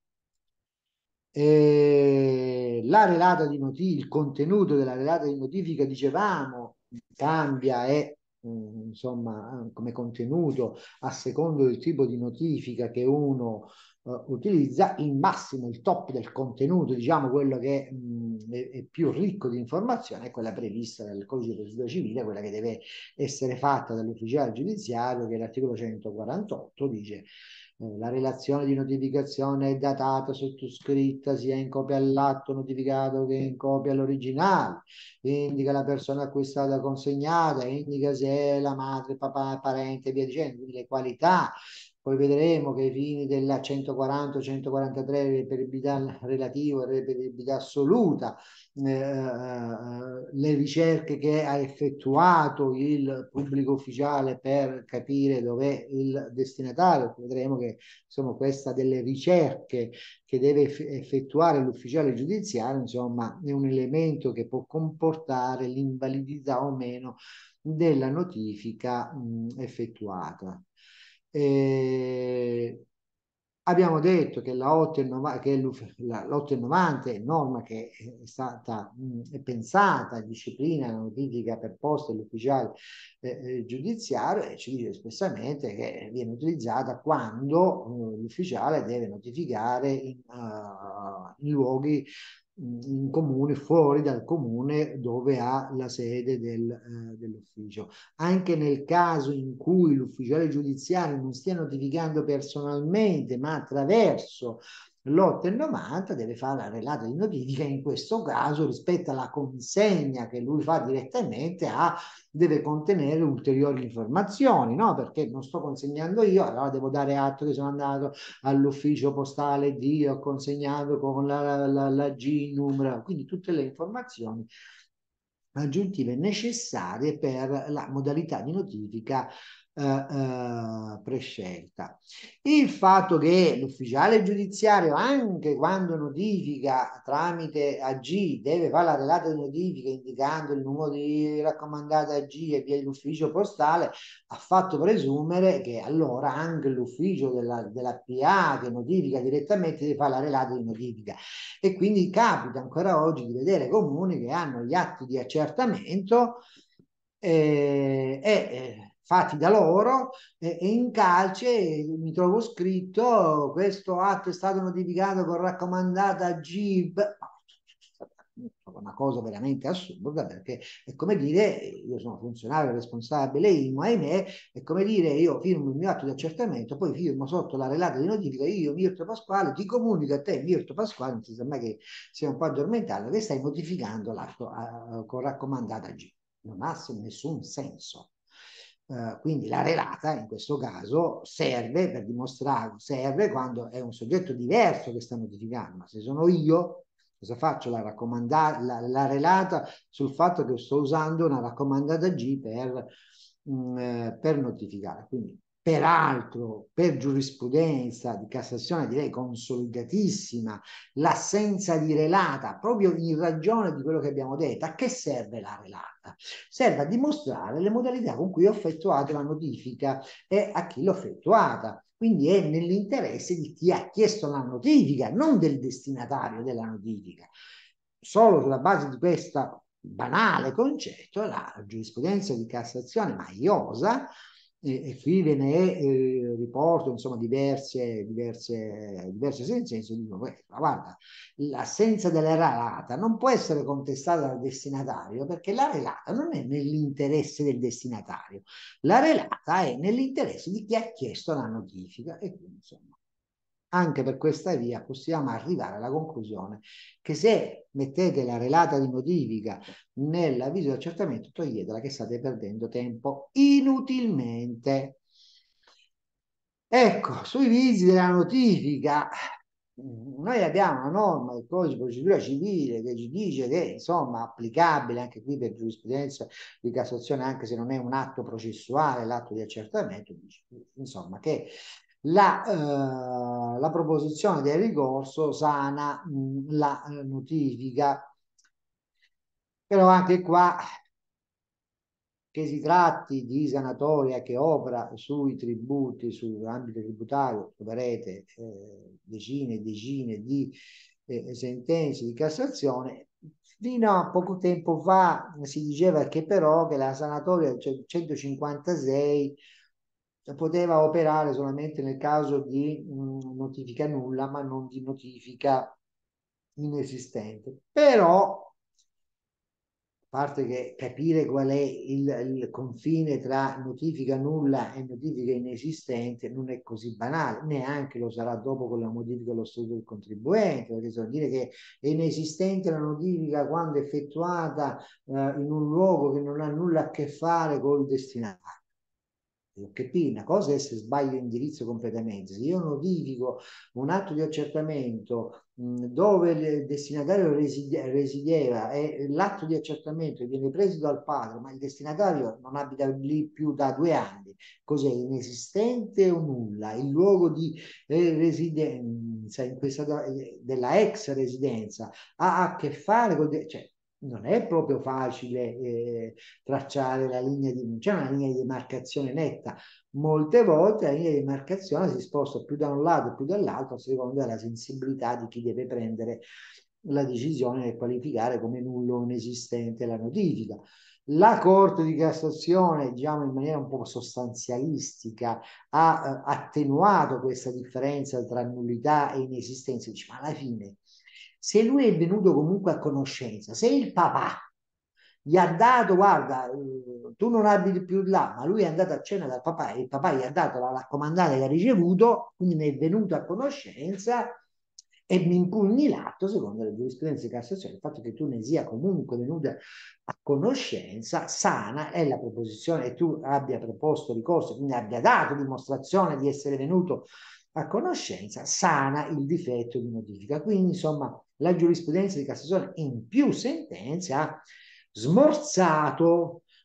Eh, la relata di notifica, il contenuto della relata di notifica, dicevamo, cambia e mh, insomma come contenuto a secondo del tipo di notifica che uno uh, utilizza. Il massimo, il top del contenuto, diciamo quello che mh, è, è più ricco di informazione, è quella prevista dal codice di procedura civile, quella che deve essere fatta dall'ufficiale giudiziario, che è l'articolo centoquarantotto, dice: la relazione di notificazione è datata, sottoscritta sia in copia all'atto notificato che in copia all'originale, indica la persona a cui è stata consegnata, indica se è la madre, papà, parente e via dicendo, quindi le qualità. Poi vedremo che ai fini della centoquaranta centoquarantatré, reperibilità relativa e reperibilità assoluta, eh, eh, le ricerche che ha effettuato il pubblico ufficiale per capire dov'è il destinatario. Vedremo che insomma questa delle ricerche che deve effettuare l'ufficiale giudiziario, insomma, è un elemento che può comportare l'invalidità o meno della notifica mh, effettuata. Eh, abbiamo detto che la otto e novanta è norma che è stata mh, pensata, disciplina la notifica per posta dell'ufficiale eh, eh, giudiziario, e ci dice espressamente che viene utilizzata quando uh, l'ufficiale deve notificare in, uh, in luoghi, in comuni, fuori dal comune dove ha la sede del, eh, dell'ufficio. Anche nel caso in cui l'ufficiale giudiziario non stia notificando personalmente, ma attraverso l'otto e novanta, deve fare la relata di notifica. In questo caso, rispetto alla consegna che lui fa direttamente, ha, deve contenere ulteriori informazioni, no? Perché non sto consegnando io, allora devo dare atto che sono andato all'ufficio postale D, ho consegnato con la, la, la G numero, quindi tutte le informazioni aggiuntive necessarie per la modalità di notifica eh, eh, prescelta. Il fatto che l'ufficiale giudiziario, anche quando notifica tramite A G, deve fare la relata di notifica indicando il numero di raccomandata A G e via l'ufficio postale, ha fatto presumere che allora anche l'ufficio della, della P A che notifica direttamente deve fare la relata di notifica. E quindi capita ancora oggi di vedere comuni che hanno gli atti di accertamento eh, eh, fatti da loro eh, e in calce mi trovo scritto questo atto è stato notificato con raccomandata G I B. Una cosa veramente assurda, perché è come dire, io sono funzionario responsabile I M U, ahimè, è come dire io firmo il mio atto di accertamento, poi firmo sotto la relata di notifica, io Mirto Pasquale ti comunico a te Mirto Pasquale, non si sa mai che sia un po' addormentato, che stai notificando l'atto uh, con raccomandata G. Non ha nessun senso. Uh, quindi la relata in questo caso serve per dimostrare, serve quando è un soggetto diverso che sta notificando, ma se sono io, cosa faccio? La, raccomandata, la, la relata sul fatto che sto usando una raccomandata G per, mh, eh, per notificare. Quindi, peraltro, per giurisprudenza di Cassazione direi consolidatissima, l'assenza di relata, proprio in ragione di quello che abbiamo detto. A che serve la relata? Serve a dimostrare le modalità con cui ho effettuato la notifica e a chi l'ho effettuata. Quindi è nell'interesse di chi ha chiesto la notifica, non del destinatario della notifica. Solo sulla base di questo banale concetto, la giurisprudenza di Cassazione maiosa, e, e qui ve ne eh, riporto insomma diverse, diverse, diverse sentenze, dico questo, guarda, l'assenza della relata non può essere contestata dal destinatario perché la relata non è nell'interesse del destinatario, la relata è nell'interesse di chi ha chiesto la notifica e quindi insomma anche per questa via possiamo arrivare alla conclusione che se mettete la relata di notifica nell'avviso di accertamento toglietela che state perdendo tempo inutilmente. Ecco, sui vizi della notifica, noi abbiamo una norma del codice di procedura civile che ci dice che, insomma, applicabile anche qui per giurisprudenza di Cassazione, anche se non è un atto processuale, l'atto di accertamento, dice, insomma, che la, eh, la proposizione del ricorso sana mh, la eh, notifica. Però anche qua che si tratti di sanatoria che opera sui tributi, sull'ambito tributario, troverete eh, decine e decine di eh, sentenze di Cassazione. Fino a poco tempo fa si diceva che però che la sanatoria cioè centocinquantasei poteva operare solamente nel caso di mh, notifica nulla, ma non di notifica inesistente. Però a parte che capire qual è il, il confine tra notifica nulla e notifica inesistente non è così banale, neanche lo sarà dopo con la modifica dello statuto del contribuente, perché sono dire che è inesistente la notifica quando effettuata eh, in un luogo che non ha nulla a che fare col destinatario. Che una cosa è se sbaglio indirizzo completamente. Se io notifico un atto di accertamento mh, dove il destinatario reside, resiedeva e l'atto di accertamento viene preso dal padre, ma il destinatario non abita lì più da due anni, cos'è inesistente o nulla? Il luogo di eh, residenza in questa, eh, della ex residenza ha a che fare con... Cioè, non è proprio facile eh, tracciare la linea di, non c'è una linea di demarcazione netta. Molte volte la linea di demarcazione si sposta più da un lato e più dall'altro a seconda della sensibilità di chi deve prendere la decisione di qualificare come nullo o inesistente la notifica. La Corte di Cassazione, diciamo in maniera un po' sostanzialistica, ha eh, attenuato questa differenza tra nullità e inesistenza. Dice, ma alla fine, se lui è venuto comunque a conoscenza, se il papà gli ha dato, guarda, eh, tu non abiti più là, ma lui è andato a cena dal papà e il papà gli ha dato la raccomandata che ha ricevuto, quindi ne è venuto a conoscenza e mi impugni l'atto secondo la giurisprudenza di Cassazione. Il fatto che tu ne sia comunque venuta a conoscenza sana è la proposizione e tu abbia proposto ricorso, quindi abbia dato dimostrazione di essere venuto a conoscenza, sana il difetto di notifica. Quindi, insomma, la giurisprudenza di Cassazione in più sentenze ha smorzato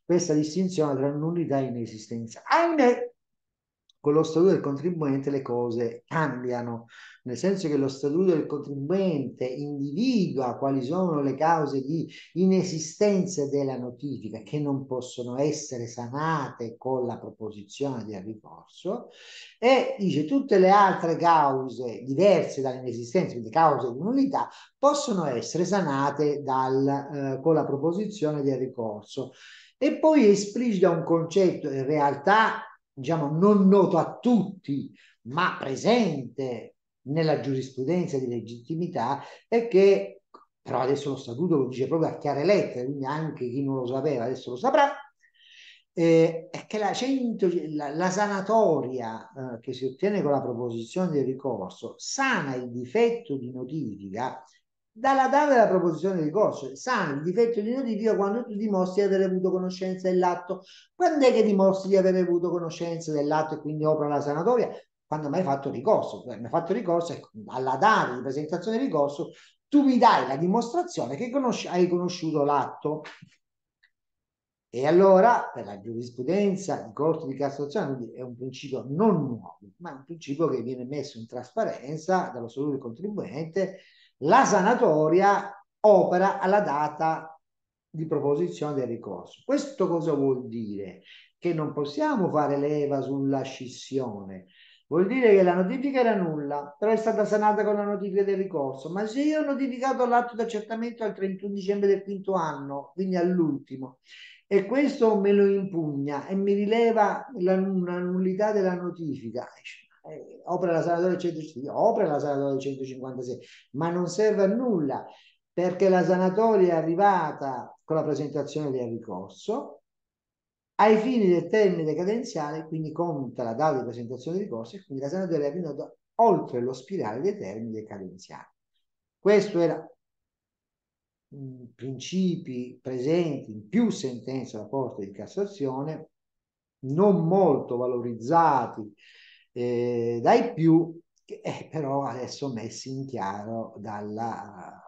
questa distinzione tra nullità e inesistenza. Ahimè, con lo statuto del contribuente le cose cambiano, nel senso che lo statuto del contribuente individua quali sono le cause di inesistenza della notifica che non possono essere sanate con la proposizione del ricorso, e dice tutte le altre cause diverse dall'inesistenza, quindi cause di nullità, possono essere sanate dal, eh, con la proposizione del ricorso. E poi esplicita un concetto in realtà, diciamo, non noto a tutti, ma presente nella giurisprudenza di legittimità, è che, però adesso lo statuto lo dice proprio a chiare lettere, quindi anche chi non lo sapeva adesso lo saprà, eh, è che la, cento, la, la sanatoria eh, che si ottiene con la proposizione del ricorso sana il difetto di notifica dalla data della proposizione di ricorso. Sana il difetto di notifica quando tu dimostri di aver avuto conoscenza dell'atto. Quando è che dimostri di aver avuto conoscenza dell'atto e quindi opera la sanatoria? Quando mai fatto ricorso. Quando hai fatto ricorso, alla data di presentazione del ricorso, tu mi dai la dimostrazione che conosci- hai conosciuto l'atto. E allora, per la giurisprudenza di Corte di Cassazione, quindi è un principio non nuovo, ma è un principio che viene messo in trasparenza dallo statuto del contribuente, la sanatoria opera alla data di proposizione del ricorso. Questo cosa vuol dire? Che non possiamo fare leva sulla scissione. Vuol dire che la notifica era nulla, però è stata sanata con la notifica del ricorso. Ma se io ho notificato l'atto di accertamento al trentuno dicembre del quinto anno, quindi all'ultimo, e questo me lo impugna e mi rileva la, una nullità della notifica, eh, opera la sanatoria del centocinquantasei, opera la sanatoria del centocinquantasei, ma non serve a nulla perché la sanatoria è arrivata con la presentazione del ricorso ai fini del termine decadenziale, quindi conta la data di presentazione del ricorso e quindi la sanatoria è venuta oltre lo spirale dei termini decadenziali. Questo era mh, principi presenti in più sentenze della Corte di Cassazione, non molto valorizzati eh, dai più, che eh, però adesso messi in chiaro dalla,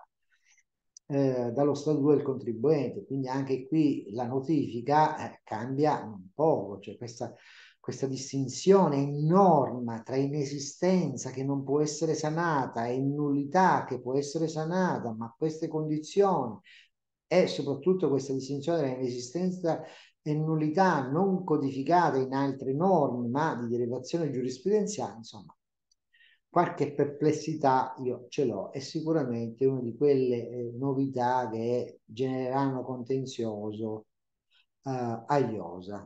eh, dallo statuto del contribuente. Quindi anche qui la notifica eh, cambia un poco, cioè questa, questa distinzione enorme tra inesistenza che non può essere sanata e nullità che può essere sanata, ma queste condizioni e soprattutto questa distinzione tra inesistenza e nullità non codificate in altre norme, ma di derivazione giurisprudenziale, insomma, qualche perplessità io ce l'ho, è sicuramente una di quelle eh, novità che genereranno contenzioso eh, a iosa.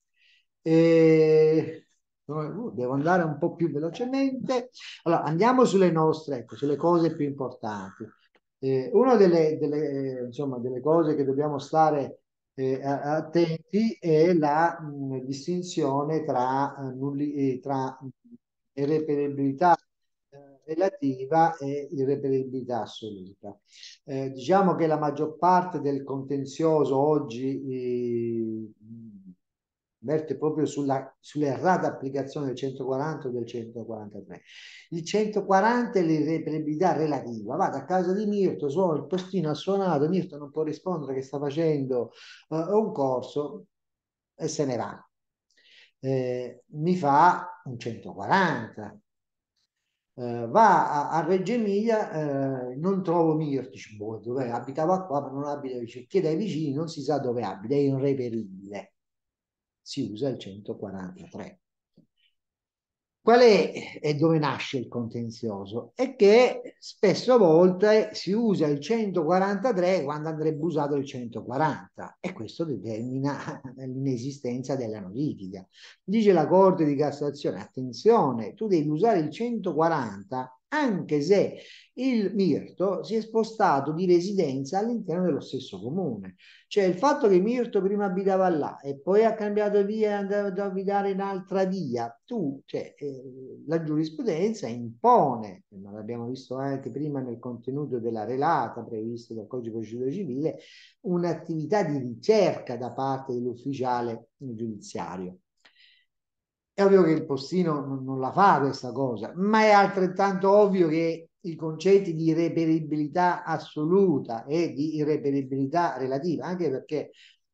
E... uh, devo andare un po' più velocemente. Allora, andiamo sulle nostre, ecco, sulle cose più importanti. Eh, una delle, delle, eh, insomma, delle cose che dobbiamo stare eh, attenti è la mh, distinzione tra, eh, nulli, eh, tra irreperibilità eh, relativa e irreperibilità assoluta. Eh, diciamo che la maggior parte del contenzioso oggi eh, verte proprio sulla, sull'errata applicazione del centoquaranta o del centoquarantatré. Il centoquaranta è l'irreperibilità relativa. Vado a casa di Mirto, suono il postino, ha suonato, Mirto non può rispondere che sta facendo uh, un corso e se ne va. Eh, mi fa un centoquaranta. Eh, va a, a Reggio Emilia, eh, non trovo Mirto, dice, boh, dove abitava qua, ma non abita vicino, chiede ai vicini, non si sa dove abita, è irreperibile. Si usa il centoquarantatré. Qual è e dove nasce il contenzioso? È che spesso a volte si usa il centoquarantatré quando andrebbe usato il centoquaranta e questo determina l'inesistenza della notifica. Dice la Corte di Cassazione, attenzione, tu devi usare il centoquaranta anche se il Mirto si è spostato di residenza all'interno dello stesso comune. Cioè il fatto che Mirto prima abitava là e poi ha cambiato via e è andato a abitare in altra via, tu, cioè, eh, la giurisprudenza impone, ma l'abbiamo visto anche prima nel contenuto della relata prevista dal Codice di Procedura Civile, un'attività di ricerca da parte dell'ufficiale giudiziario. È ovvio che il postino non, non la fa questa cosa, ma è altrettanto ovvio che i concetti di irreperibilità assoluta e di irreperibilità relativa, anche perché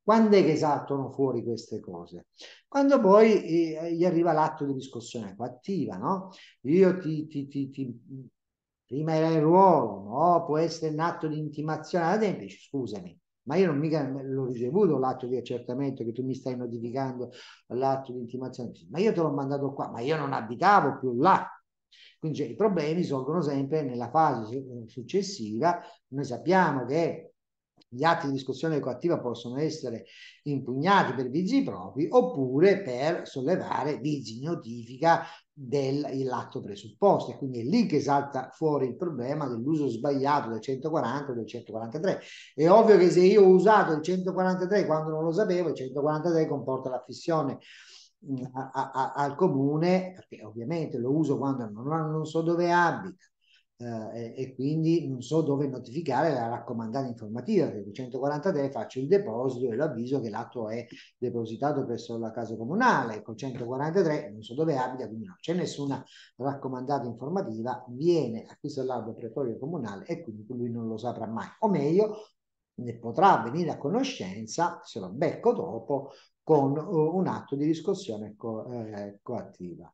Quando è che saltano fuori queste cose? Quando poi eh, gli arriva l'atto di riscossione coattiva, no? Io ti, ti, ti, ti prima era il ruolo, no? Può essere un atto di intimazione, ad esempio, dici, scusami, ma io non mica l'ho ricevuto l'atto di accertamento che tu mi stai notificando l'atto di intimazione, ma io te l'ho mandato qua, ma io non abitavo più là. Quindi cioè, i problemi sorgono sempre nella fase successiva. Noi sappiamo che gli atti di discussione coattiva possono essere impugnati per vizi propri oppure per sollevare vizi di notifica dell'atto presupposto, e quindi è lì che salta fuori il problema dell'uso sbagliato del centoquaranta o del centoquarantatré. È ovvio che se io ho usato il centoquarantatré quando non lo sapevo, il centoquarantatré comporta l'affissione a, a, al comune, perché ovviamente lo uso quando non, non so dove abita, eh, e, e quindi non so dove notificare la raccomandata informativa, perché con centoquarantatré faccio il deposito e l'avviso che l'atto è depositato presso la casa comunale, con centoquarantatré non so dove abita, quindi non c'è nessuna raccomandata informativa, viene acquisto dell'albo pretorio comunale e quindi lui non lo saprà mai, o meglio ne potrà venire a conoscenza, se lo becco dopo, con uh, un atto di riscossione co eh, coattiva.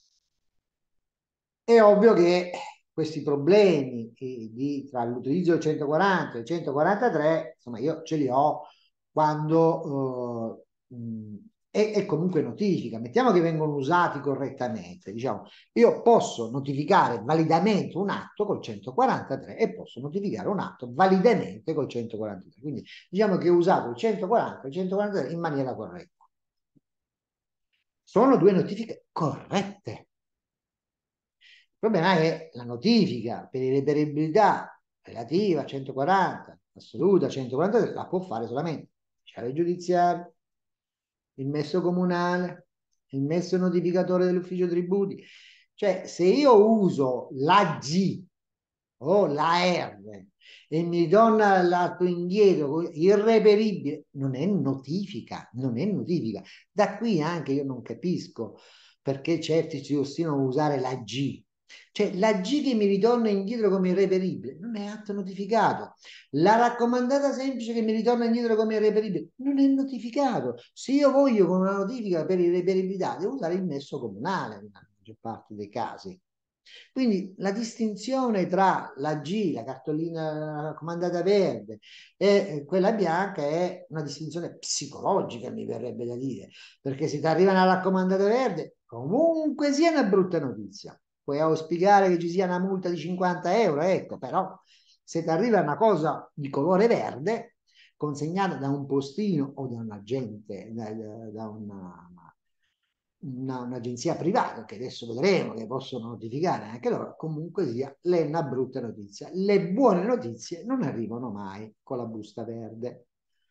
È ovvio che questi problemi eh, di, tra l'utilizzo del centoquaranta e il centoquarantatré, insomma, io ce li ho quando uh, mh, è, è comunque notifica. Mettiamo che vengono usati correttamente, diciamo, io posso notificare validamente un atto col centoquarantatré e posso notificare un atto validamente col centoquarantatré. Quindi diciamo che ho usato il centoquaranta e il centoquarantatré in maniera corretta. Sono due notifiche corrette. Il problema è la notifica per irreperibilità relativa a centoquaranta, assoluta a centoquarantatré, la può fare solamente il ufficiale giudiziario, il messo comunale, il messo notificatore dell'ufficio tributi. Cioè, se io uso la G o la R e mi torna l'atto indietro irreperibile, non è notifica, non è notifica. Da qui anche io non capisco perché certi si ostinano a usare la G. Cioè la G che mi ritorna indietro come irreperibile non è atto notificato. La raccomandata semplice che mi ritorna indietro come irreperibile non è notificato. Se io voglio con una notifica per irreperibilità devo usare il nesso comunale nella maggior parte dei casi. Quindi la distinzione tra la G, la cartolina raccomandata verde, e quella bianca è una distinzione psicologica, mi verrebbe da dire, perché se ti arriva una raccomandata verde, comunque sia una brutta notizia. Puoi auspicare che ci sia una multa di cinquanta euro, ecco, però se ti arriva una cosa di colore verde, consegnata da un postino o da un agente, da, da una un'agenzia privata, che adesso vedremo che possono notificare anche loro, comunque sia, è una brutta notizia. Le buone notizie non arrivano mai con la busta verde.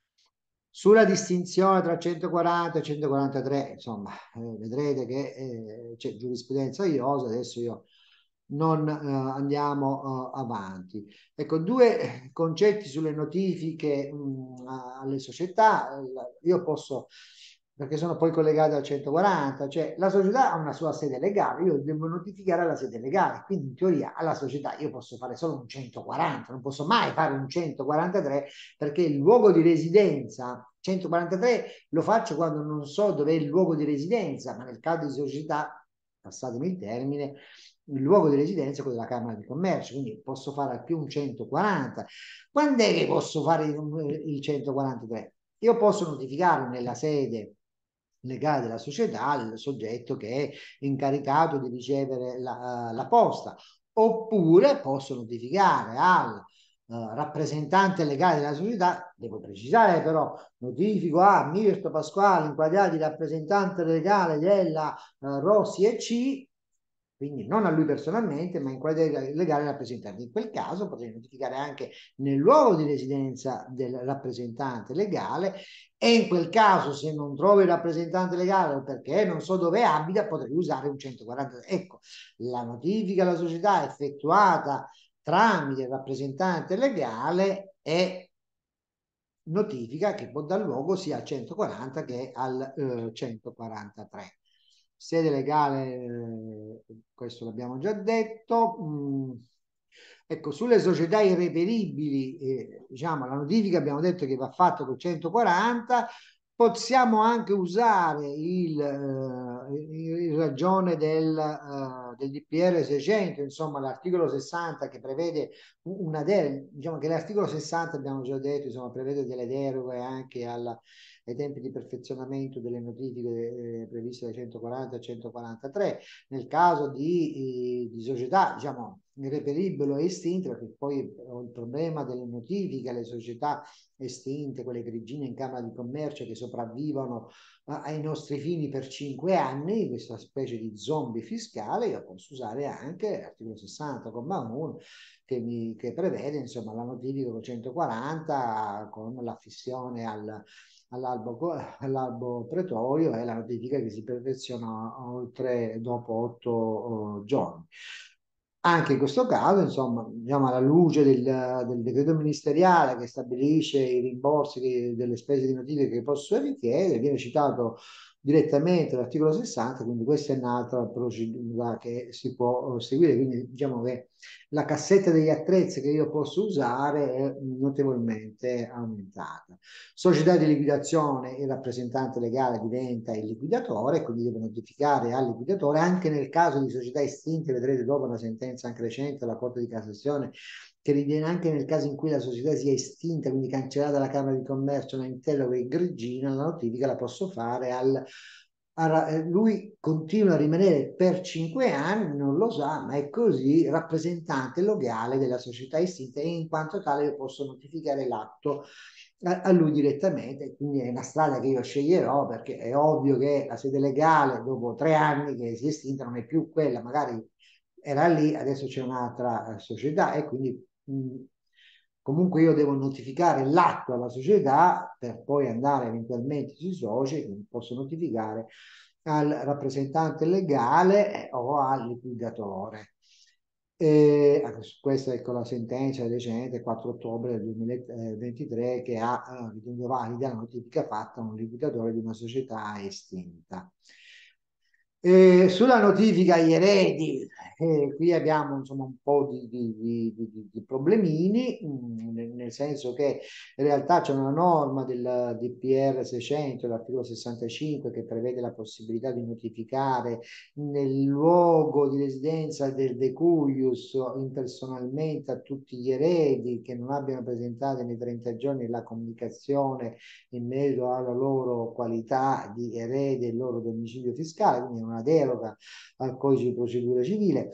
Sulla distinzione tra centoquaranta e centoquarantatré, insomma, eh, vedrete che eh, c'è giurisprudenza iosa, adesso io non eh, andiamo eh, avanti. Ecco, due concetti sulle notifiche mh, alle società. Io posso, perché sono poi collegate al centoquaranta, cioè la società ha una sua sede legale, io devo notificare la sede legale, quindi in teoria alla società io posso fare solo un centoquaranta, non posso mai fare un centoquarantatré perché il luogo di residenza, centoquarantatré lo faccio quando non so dov'è il luogo di residenza, ma nel caso di società, passatemi il termine, il luogo di residenza è quello della Camera di Commercio, quindi posso fare al più un centoquaranta. Quando è che posso fare il, il centoquarantatré? Io posso notificare nella sede legale della società il soggetto che è incaricato di ricevere la, la posta, oppure posso notificare al Uh, rappresentante legale della società, devo precisare però, notifico a Mirto Pasquale, inquadrati rappresentante legale della uh, Rossi e C, quindi non a lui personalmente, ma in qualità legale rappresentante. In quel caso potrei notificare anche nel luogo di residenza del rappresentante legale e in quel caso se non trovo il rappresentante legale perché non so dove abita potrei usare un centoquaranta. Ecco, la notifica alla società effettuata tramite il rappresentante legale è notifica che può dar luogo sia al centoquaranta che al eh, centoquarantatré. Sede legale, eh, questo l'abbiamo già detto. Mm. Ecco, sulle società irreperibili, eh, diciamo, la notifica abbiamo detto che va fatta con centoquaranta, possiamo anche usare il, eh, in ragione del, eh, del D P R seicento, insomma l'articolo sessanta che prevede una deroga, diciamo che l'articolo sessanta abbiamo già detto, insomma, prevede delle deroghe anche alla, ai tempi di perfezionamento delle notifiche eh, previste da centoquaranta a centoquarantatré, nel caso di, eh, di società, diciamo, irreperibili o estinte, perché poi ho il problema delle notifiche alle società estinte, quelle grigine in Camera di Commercio che sopravvivono uh, ai nostri fini per cinque anni, questa specie di zombie fiscale, io posso usare anche l'articolo sessanta, comma uno, che, mi, che prevede insomma la notifica con centoquaranta con l'affissione al all'albo, all'albo pretorio e la notifica che si perfeziona oltre dopo otto uh, giorni. Anche in questo caso, insomma, diciamo alla luce del, del decreto ministeriale che stabilisce i rimborsi che, delle spese di notifica che posso richiedere, viene citato direttamente l'articolo sessanta, quindi questa è un'altra procedura che si può seguire, quindi diciamo che la cassetta degli attrezzi che io posso usare è notevolmente aumentata. Società di liquidazione, il rappresentante legale diventa il liquidatore, quindi deve notificare al liquidatore, anche nel caso di società estinte, vedrete dopo una sentenza anche recente della Corte di Cassazione, che riviene anche nel caso in cui la società sia estinta, quindi cancellata dalla Camera di Commercio, una interroga e grigina, la notifica la posso fare al lui continua a rimanere per cinque anni, non lo sa, ma è così rappresentante legale della società estinta e in quanto tale io posso notificare l'atto a, a lui direttamente, quindi è una strada che io sceglierò perché è ovvio che la sede legale dopo tre anni che si è estinta non è più quella, magari era lì, adesso c'è un'altra eh, società e quindi mh, comunque io devo notificare l'atto alla società per poi andare eventualmente sui soci, quindi posso notificare al rappresentante legale o al liquidatore. E questa è con la sentenza recente quattro ottobre del duemilaventitré che ha eh, ritenuto valida la notifica fatta a un liquidatore di una società estinta. E sulla notifica agli eredi, eh, qui abbiamo insomma un po' di, di, di, di, di problemini, mh, nel, nel senso che in realtà c'è una norma del D P R seicento, l'articolo sessantacinque, che prevede la possibilità di notificare nel luogo di residenza del decuius impersonalmente a tutti gli eredi che non abbiano presentato nei trenta giorni la comunicazione in merito alla loro qualità di erede e il loro domicilio fiscale, quindi è una deroga al codice di procedura civile.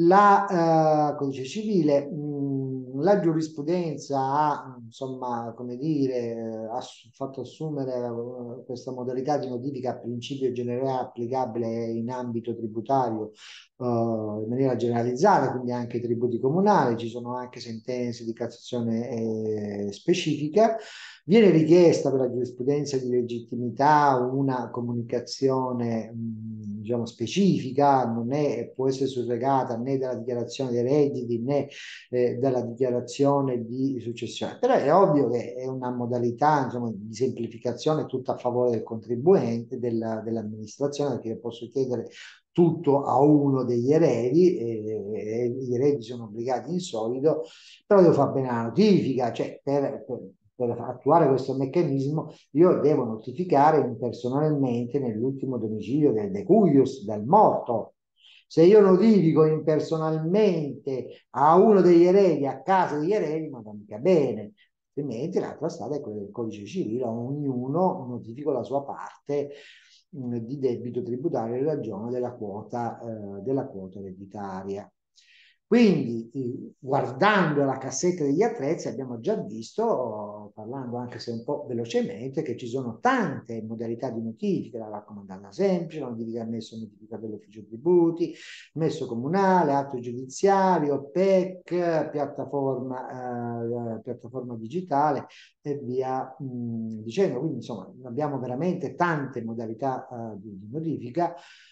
La eh, codice civile, mh, la giurisprudenza ha, insomma, come dire, ha fatto assumere uh, questa modalità di notifica a principio generale applicabile in ambito tributario uh, in maniera generalizzata, quindi anche i tributi comunali, ci sono anche sentenze di Cassazione eh, specifica. Viene richiesta per la giurisprudenza di legittimità una comunicazione mh, diciamo specifica, non è, può essere surrogata né dalla dichiarazione dei redditi né eh, dalla dichiarazione di successione. Però è ovvio che è una modalità insomma, di semplificazione tutta a favore del contribuente, della, dell'amministrazione, perché posso chiedere tutto a uno degli eredi e, e gli eredi sono obbligati in solido, però devo fare bene la notifica, cioè per, per per attuare questo meccanismo io devo notificare personalmente nell'ultimo domicilio del decuius, del morto. Se io notifico impersonalmente a uno degli eredi, a casa degli eredi, non va mica bene. Altrimenti l'altra strada è quella del codice civile, ognuno notifica la sua parte mh, di debito tributario in ragione della quota, eh, della quota ereditaria. Quindi, eh, guardando la cassetta degli attrezzi, abbiamo già visto, parlando anche se un po' velocemente, che ci sono tante modalità di notifica, la raccomandata semplice, la notifica messo notifica dell'ufficio tributi, messo comunale, atto giudiziario, P E C, piattaforma, eh, piattaforma digitale e via mh, dicendo. Quindi, insomma, abbiamo veramente tante modalità eh, di, di notifica.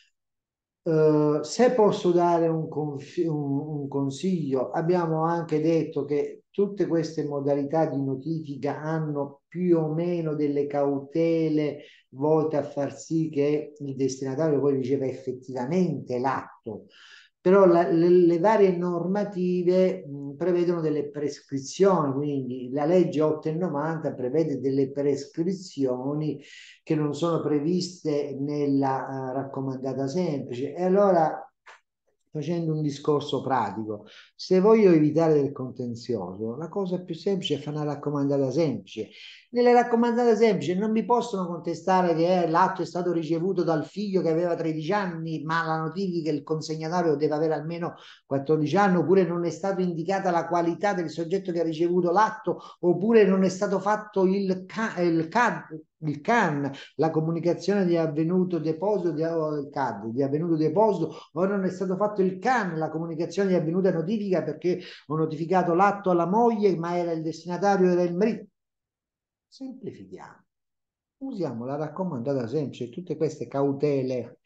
Uh, se posso dare un, un, un, consiglio, abbiamo anche detto che tutte queste modalità di notifica hanno più o meno delle cautele volte a far sì che il destinatario poi riceva effettivamente l'atto. però la, le, le varie normative mh, prevedono delle prescrizioni, quindi la legge otto e novanta prevede delle prescrizioni che non sono previste nella uh, raccomandata semplice. E allora, facendo un discorso pratico, se voglio evitare del contenzioso, la cosa più semplice è fare una raccomandata semplice. Nelle raccomandate semplici non mi possono contestare che eh, l'atto è stato ricevuto dal figlio che aveva tredici anni, ma la notifica il consegnatario deve avere almeno quattordici anni, oppure non è stata indicata la qualità del soggetto che ha ricevuto l'atto, oppure non è stato fatto il, ca il, C A D, il C A N, la comunicazione di avvenuto deposito, di, il C A D, di avvenuto deposito, o non è stato fatto il C A N, la comunicazione di avvenuta notifica perché ho notificato l'atto alla moglie, ma era il destinatario, era il marito. Semplifichiamo, usiamo la raccomandata semplice, tutte queste cautele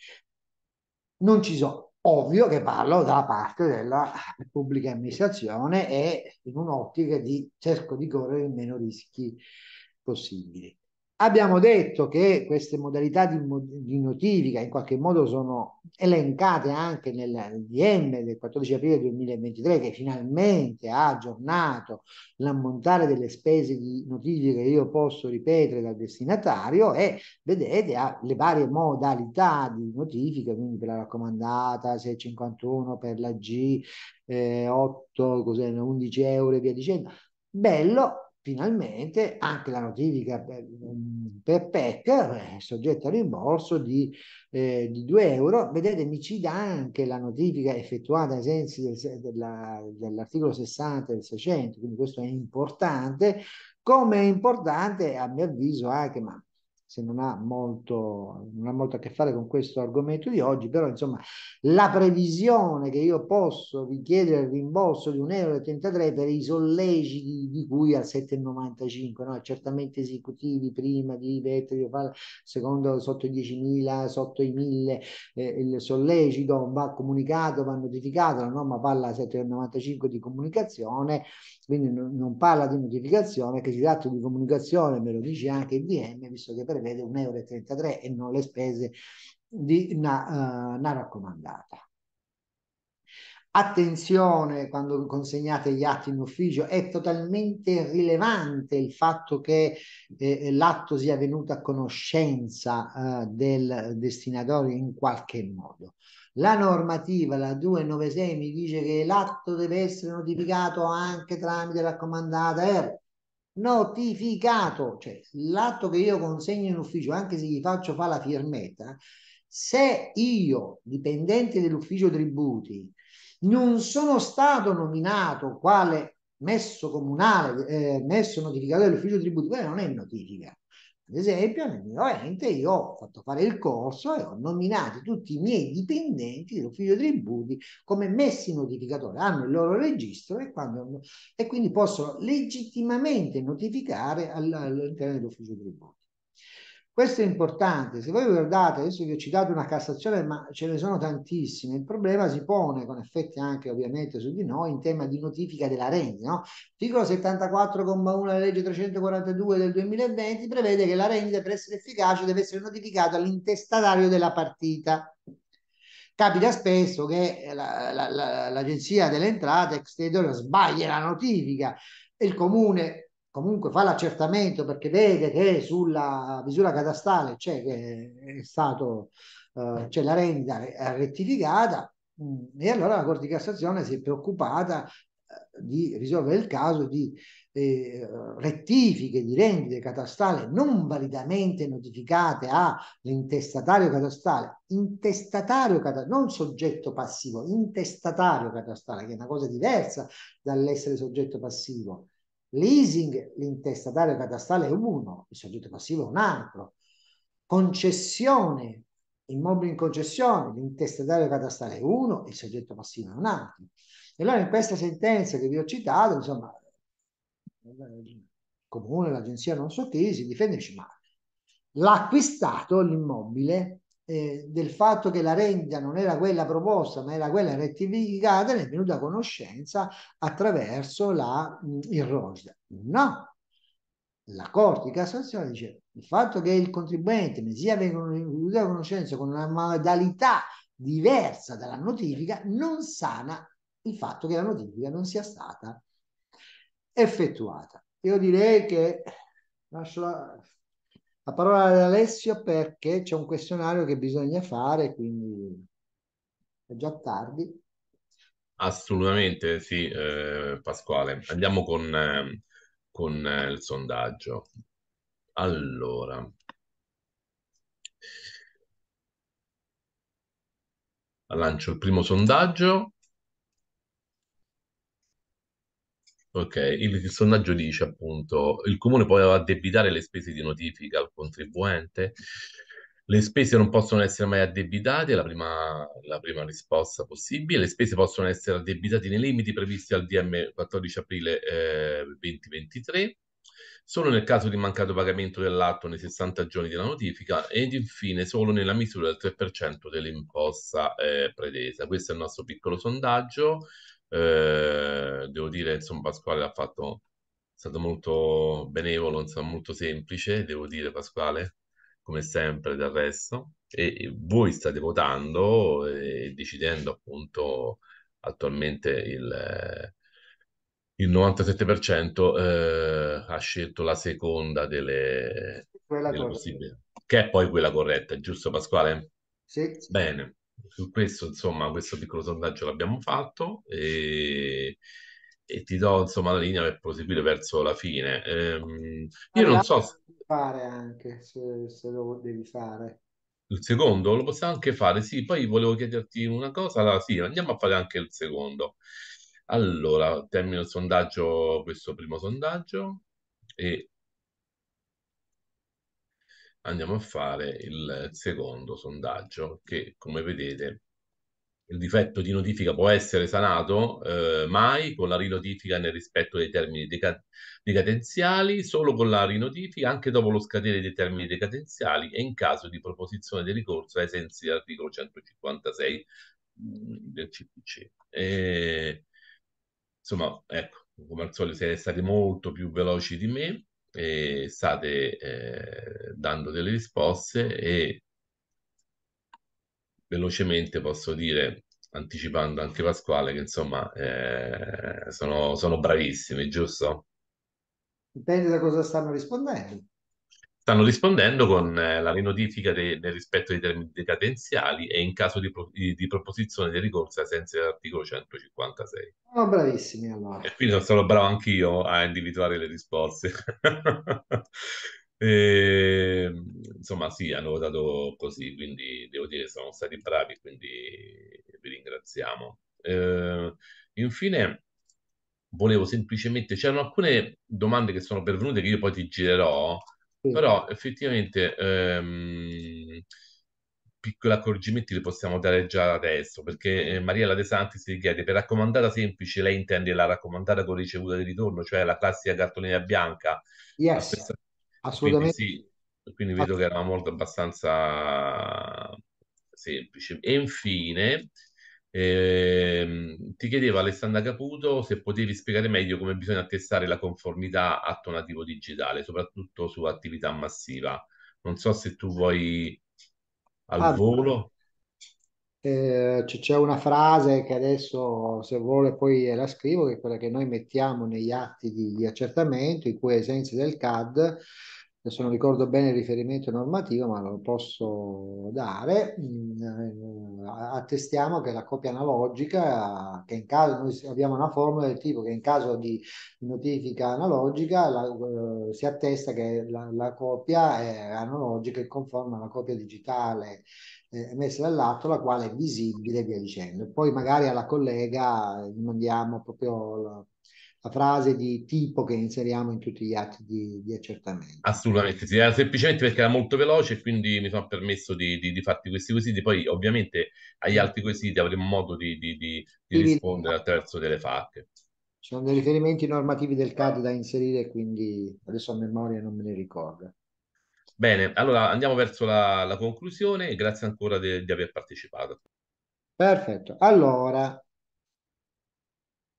non ci sono. Ovvio che parlo da parte della pubblica amministrazione e in un'ottica di cerco di correre il meno rischi possibili. Abbiamo detto che queste modalità di, di notifica in qualche modo sono elencate anche nel D M del quattordici aprile duemilaventitré, che finalmente ha aggiornato l'ammontare delle spese di notifica che io posso ripetere dal destinatario, e vedete ha le varie modalità di notifica, quindi per la raccomandata seicentocinquantuno, per la G eh, otto, cos'è, undici euro e via dicendo. Bello, finalmente anche la notifica per, per P E C, eh, soggetta a rimborso di, eh, di due euro. Vedete, mi ci dà anche la notifica effettuata ai sensi del, della, dell'articolo sessanta del seicento, quindi questo è importante, come è importante a mio avviso anche, ma se non ha molto, non ha molto a che fare con questo argomento di oggi, però insomma la previsione che io posso richiedere il rimborso di un euro e trentatré per i solleciti di cui al sette e novantacinque, no? Certamente esecutivi prima di mettere, secondo sotto i diecimila, sotto i mille, eh, il sollecito va comunicato, va notificato, la norma parla sette e novantacinque di comunicazione, quindi non, non parla di notificazione, che si tratta di comunicazione, me lo dice anche il D M, visto che prevede un euro e trentatré e non le spese di una, uh, una raccomandata. Attenzione quando consegnate gli atti in ufficio, è totalmente rilevante il fatto che eh, l'atto sia venuto a conoscenza eh, del destinatario in qualche modo. La normativa, la duecentonovantasei, mi dice che l'atto deve essere notificato anche tramite raccomandata R. Notificato, cioè l'atto che io consegno in ufficio, anche se gli faccio fare la firmetta, se io, dipendente dell'ufficio tributi, non sono stato nominato quale messo comunale, eh, messo notificatore dell'ufficio tributi, quella non è notifica. Ad esempio, nel mio ente io ho fatto fare il corso e ho nominato tutti i miei dipendenti dell'ufficio tributi come messi notificatori, hanno il loro registro e, quando, e quindi possono legittimamente notificare all'interno dell'ufficio tributi. Questo è importante. Se voi guardate, adesso vi ho citato una Cassazione, ma ce ne sono tantissime, il problema si pone, con effetti anche ovviamente su di noi, in tema di notifica della rendita. No? L'articolo settantaquattro comma uno della legge trecentoquarantadue del duemilaventi prevede che la rendita, per essere efficace, deve essere notificata all'intestatario della partita. Capita spesso che l'Agenzia la, la, delle Entrate, ex territorio, sbaglia la notifica e il comune comunque fa l'accertamento perché vede che sulla misura catastale c'è che è stato eh, c'è la rendita rettificata, mh, e allora la Corte di Cassazione si è preoccupata eh, di risolvere il caso di eh, rettifiche di rendite catastali non validamente notificate all'intestatario catastale, intestatario catastale, non soggetto passivo, intestatario catastale, che è una cosa diversa dall'essere soggetto passivo. Leasing, l'intestatario catastale è uno, il soggetto passivo è un altro. Concessione, immobili in concessione, l'intestatario catastale è uno, il soggetto passivo è un altro. E allora in questa sentenza che vi ho citato, insomma, il comune, l'agenzia non so chi, si difende e dice, ma l'ha acquistato l'immobile eh, del fatto che la rendita non era quella proposta, ma era quella rettificata, ne è venuta a conoscenza attraverso la, mh, il R O S D. No, la Corte di Cassazione dice il fatto che il contribuente ne sia venuto a conoscenza con una modalità diversa dalla notifica non sana il fatto che la notifica non sia stata effettuata. Io direi che lascio la, la parola ad Alessio perché c'è un questionario che bisogna fare, quindi è già tardi. Assolutamente sì, eh, Pasquale. Andiamo con, eh, con eh, il sondaggio. Allora, lancio il primo sondaggio. Ok, il, il sondaggio dice appunto il comune può addebitare le spese di notifica al contribuente. Le spese non possono essere mai addebitate, è la prima, la prima risposta possibile. Le spese possono essere addebitate nei limiti previsti al D M quattordici aprile eh, duemilaventitré, solo nel caso di mancato pagamento dell'atto nei sessanta giorni della notifica ed infine solo nella misura del tre per cento dell'imposta eh, pretesa. Questo è il nostro piccolo sondaggio. Eh, devo dire, insomma, Pasquale ha fatto, è stato molto benevolo, insomma, molto semplice, devo dire, Pasquale, come sempre del resto. E, e voi state votando e decidendo appunto attualmente il, eh, il novantasette per cento eh, ha scelto la seconda delle, Quella delle corretta. possibili, che è poi quella corretta, giusto Pasquale? Sì. Bene, su questo, insomma, questo piccolo sondaggio l'abbiamo fatto e, e ti do, insomma, la linea per proseguire verso la fine. Ehm, io Fare non altro so se devi fare anche se, se lo devi fare. il secondo lo possiamo anche fare, sì, poi volevo chiederti una cosa, allora, sì, andiamo a fare anche il secondo. Allora, termino il sondaggio, questo primo sondaggio, e andiamo a fare il secondo sondaggio, che come vedete il difetto di notifica può essere sanato eh, mai con la rinotifica nel rispetto dei termini deca- decadenziali, solo con la rinotifica anche dopo lo scadere dei termini decadenziali e in caso di proposizione di ricorso ai sensi dell'articolo centocinquantasei mh, del C P C. E, insomma, ecco, come al solito siete stati molto più veloci di me e state eh, dando delle risposte e velocemente posso dire, anticipando anche Pasquale, che insomma eh, sono, sono bravissimi, giusto? Dipende da cosa stanno rispondendo. Stanno rispondendo con eh, la rinotifica de- nel rispetto dei termini decadenziali e in caso di, pro- di- di proposizione di ricorso ai sensi dell'articolo centocinquantasei. Sono bravissimi allora. E quindi sono stato bravo anch'io a individuare le risposte. E, insomma, sì, hanno votato così, quindi devo dire che sono stati bravi, quindi vi ringraziamo. Eh, infine, volevo semplicemente, c'erano alcune domande che sono pervenute che io poi ti girerò, Sì. però effettivamente ehm, piccoli accorgimenti li possiamo dare già adesso, perché eh, Mariella De Santis si chiede, per raccomandata semplice lei intende la raccomandata con ricevuta di ritorno, cioè la classica cartolina bianca? A Yes, questa... Quindi assolutamente sì, sì. quindi vedo che era molto abbastanza semplice. E infine, ehm, ti chiedeva Alessandra Caputo se potevi spiegare meglio come bisogna attestare la conformità atto nativo digitale, soprattutto su attività massiva. Non so se tu vuoi al Ah, volo. eh, c- c'è una frase che adesso, se vuole, poi la scrivo, che è quella che noi mettiamo negli atti di, di accertamento, in cui ai sensi del C A D, adesso non ricordo bene il riferimento normativo, ma lo posso dare, mm, eh, attestiamo che la copia analogica, che in caso noi abbiamo una formula del tipo che in caso di notifica analogica la- eh, si attesta che la, la copia è analogica e conforme alla copia digitale eh, emessa dall'atto, la quale è visibile e via dicendo. E poi magari alla collega gli mandiamo proprio la, la frase di tipo che inseriamo in tutti gli atti di, di accertamento. Assolutamente sì, era semplicemente perché era molto veloce e quindi mi sono permesso di, di, di farti questi quesiti. Poi, ovviamente, agli altri quesiti avremo modo di, di, di, di rispondere attraverso delle FAQ. Ci sono dei riferimenti normativi del C A D da inserire, quindi adesso a memoria non me ne ricordo. Bene, allora andiamo verso la, la conclusione e grazie ancora de- di aver partecipato. Perfetto. Allora,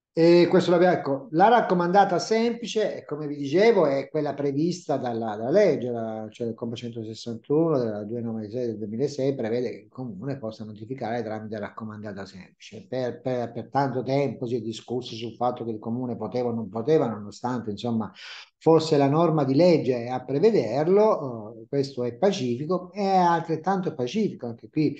E questo l'abbiamo, ecco, la raccomandata semplice, come vi dicevo, è quella prevista dalla, dalla legge, la- cioè il comma centosessantuno della duecentonovantasei del duemilasei prevede che il comune possa notificare tramite raccomandata semplice. Per, per- per tanto tempo si è discusso sul fatto che il comune poteva o non poteva, nonostante insomma fosse la norma di legge a prevederlo, eh, questo è pacifico, è altrettanto pacifico anche qui,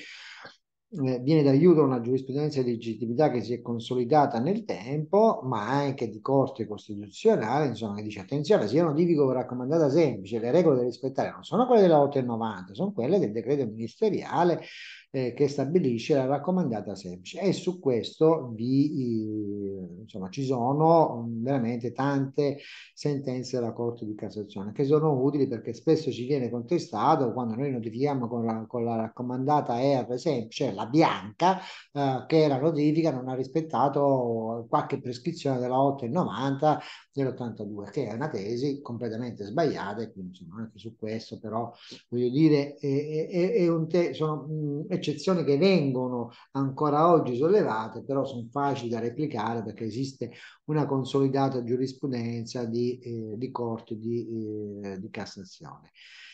eh, viene d'aiuto una giurisprudenza di legittimità che si è consolidata nel tempo, ma anche di Corte Costituzionale, insomma, che dice attenzione, se io notifico con raccomandata semplice, le regole da rispettare non sono quelle della otto e novanta, sono quelle del decreto ministeriale eh, che stabilisce la raccomandata semplice. E su questo vi, eh, insomma, ci sono mh, veramente tante sentenze della Corte di Cassazione che sono utili perché spesso ci viene contestato quando noi notifichiamo con la, con la raccomandata E R semplice, cioè la bianca, eh, che la notifica non ha rispettato qualche prescrizione della otto e novanta dell'ottantadue, che è una tesi completamente sbagliata, e quindi insomma anche su questo però voglio dire è, è, è un te- sono mh, eccezioni che vengono ancora oggi sollevate, però sono facili da replicare perché esiste una consolidata giurisprudenza di, eh, di corte di, eh, di Cassazione.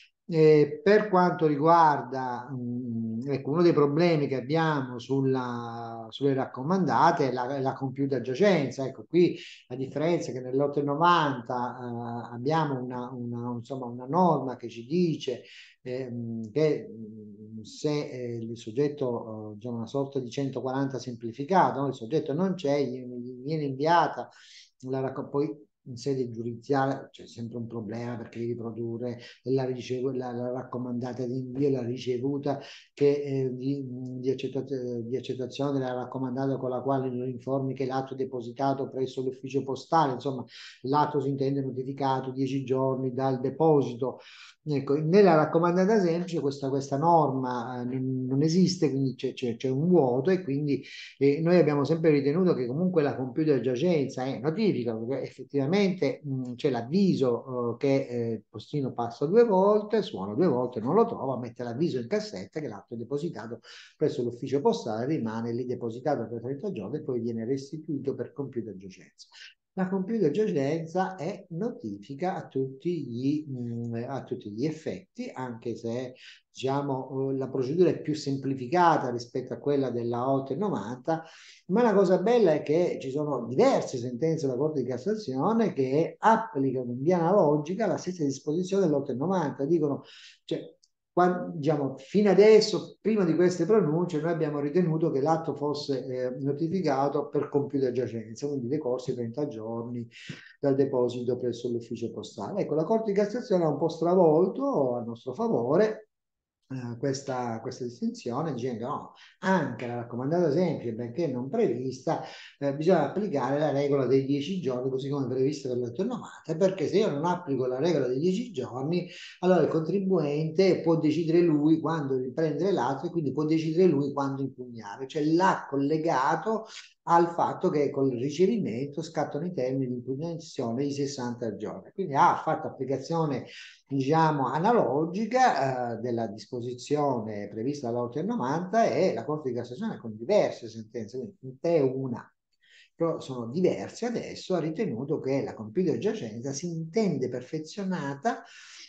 Eh, per quanto riguarda mh, ecco, uno dei problemi che abbiamo sulla, sulle raccomandate è la, la compiuta giacenza. Ecco, qui la differenza è che nell'otto e novanta eh, abbiamo una, una, insomma, una norma che ci dice eh, che mh, se eh, il soggetto, eh, diciamo una sorta di centoquaranta semplificato, no? Il soggetto non c'è, gli, gli viene inviata la racco- poi in sede giudiziaria c'è sempre un problema perché devi produrre la, ricevu- la, la raccomandata di invio e la ricevuta che, eh, di, di, accettat- di accettazione della raccomandata con la quale lo informi che l'atto è depositato presso l'ufficio postale, insomma l'atto si intende notificato dieci giorni dal deposito. Ecco, nella raccomandata semplice questa, questa norma eh, non, non esiste, quindi c'è, c'è- c'è un vuoto e quindi eh, noi abbiamo sempre ritenuto che comunque la computer giacenza è notifica, perché effettivamente mh, c'è l'avviso eh, che eh, il postino passa due volte, suona due volte, non lo trova, mette l'avviso in cassetta che l'atto è depositato presso l'ufficio postale, rimane lì depositato per trenta giorni e poi viene restituito per computer giacenza. La computer giacenza è notifica a tutti gli, mh, a tutti gli effetti, anche se diciamo, la procedura è più semplificata rispetto a quella della otto e novanta, ma la cosa bella è che ci sono diverse sentenze della Corte di Cassazione che applicano in via analogica la stessa disposizione dell'otto e novanta, dicono, cioè, quando, diciamo, fino adesso, prima di queste pronunce, noi abbiamo ritenuto che l'atto fosse eh, notificato per compiuta giacenza, quindi decorsi trenta giorni dal deposito presso l'ufficio postale. Ecco, la Corte di Cassazione ha un po' stravolto a nostro favore eh, questa, questa distinzione dicendo no, anche la raccomandata semplice, benché non prevista, eh, bisogna applicare la regola dei dieci giorni, così come prevista per l'otto e novanta, perché se io non applico la regola dei dieci giorni, allora il contribuente può decidere lui quando riprendere l'atto e quindi può decidere lui quando impugnare, cioè l'ha collegato al fatto che col ricevimento scattano i termini di impugnazione di sessanta giorni. Quindi ha fatto applicazione, diciamo, analogica eh, della disposizione prevista dall'otto e novanta e la Corte di Cassazione con diverse sentenze, quindi in te una, però sono diverse adesso, ha ritenuto che la computer giacenza si intende perfezionata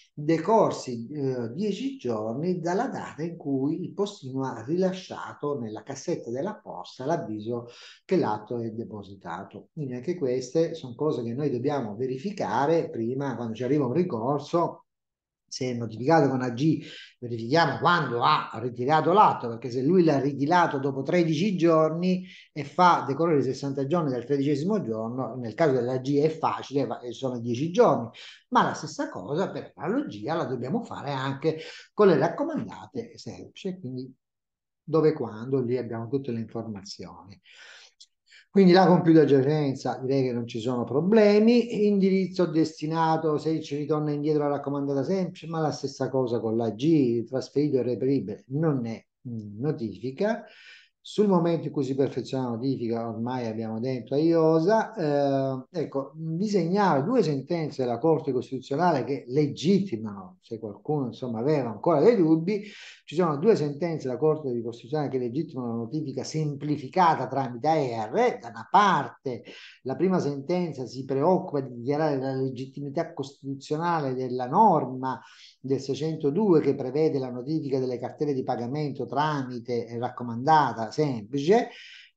decorsi eh, dieci giorni dalla data in cui il postino ha rilasciato nella cassetta della posta l'avviso che l'atto è depositato. Quindi anche queste sono cose che noi dobbiamo verificare prima, quando ci arriva un ricorso, se è notificato con A G, verifichiamo quando ha ritirato l'atto, perché se lui l'ha ritirato dopo tredici giorni e fa decorrere i sessanta giorni dal tredicesimo giorno, nel caso dell'A G è facile, sono dieci giorni, ma la stessa cosa per analogia la dobbiamo fare anche con le raccomandate semplici, quindi dove e quando, lì abbiamo tutte le informazioni. Quindi la computer giacenza direi che non ci sono problemi, indirizzo destinato se ci ritorna indietro la raccomandata semplice, ma la stessa cosa con l'A G, trasferito e reperibile non è mh, notifica. Sul momento in cui si perfeziona la notifica, ormai abbiamo dentro a IOSA, eh, ecco, disegnare due sentenze della Corte Costituzionale che legittimano, se qualcuno insomma aveva ancora dei dubbi, ci sono due sentenze della Corte Costituzionale che legittimano la notifica semplificata tramite A R. Da una parte, la prima sentenza si preoccupa di dichiarare la legittimità costituzionale della norma del seicentodue che prevede la notifica delle cartelle di pagamento tramite raccomandata semplice.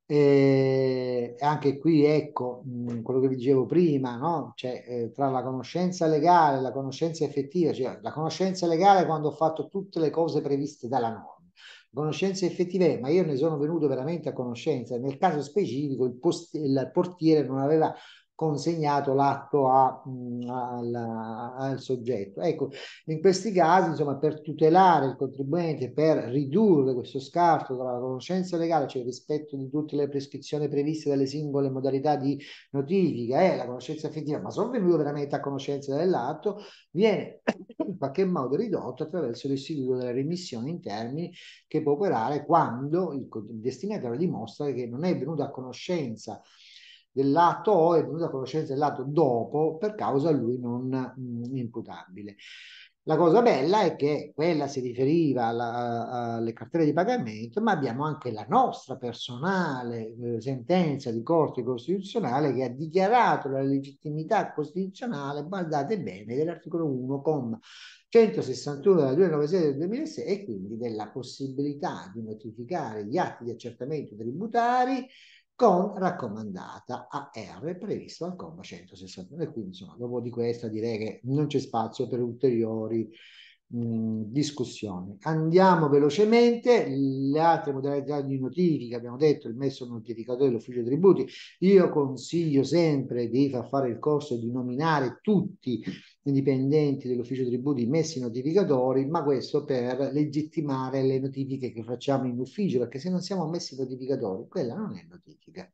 E anche qui ecco mh, quello che vi dicevo prima, no? Cioè, eh, tra la conoscenza legale e la conoscenza effettiva, cioè la conoscenza legale quando ho fatto tutte le cose previste dalla norma, conoscenza effettiva è, ma io ne sono venuto veramente a conoscenza. Nel caso specifico il, post- il portiere non aveva consegnato l'atto a, mh, al, al soggetto. Ecco, in questi casi, insomma, per tutelare il contribuente, per ridurre questo scarto tra la conoscenza legale, cioè il rispetto di tutte le prescrizioni previste dalle singole modalità di notifica e la conoscenza effettiva, ma sono venuto veramente a conoscenza dell'atto, viene in qualche modo ridotto attraverso l'istituto della remissione in termini che può operare quando il, il destinatario dimostra che non è venuto a conoscenza dell'atto o è venuto a conoscenza dell'atto dopo per causa a lui non mh, imputabile. La cosa bella è che quella si riferiva alla, alle cartelle di pagamento, ma abbiamo anche la nostra personale eh, sentenza di Corte Costituzionale che ha dichiarato la legittimità costituzionale, guardate bene, dell'articolo uno, centosessantuno della duecentonovantasei del duemilasei e quindi della possibilità di notificare gli atti di accertamento tributari con raccomandata A R previsto al comma centosessantuno. E quindi insomma, dopo di questa direi che non c'è spazio per ulteriori mh, discussioni. Andiamo velocemente, le altre modalità di notifica, abbiamo detto il messo notificatore dell'ufficio tributi, io consiglio sempre di far fare il corso di nominare tutti i dipendenti dell'ufficio tributi messi notificatori, ma questo per legittimare le notifiche che facciamo in ufficio, perché se non siamo messi notificatori, quella non è notifica.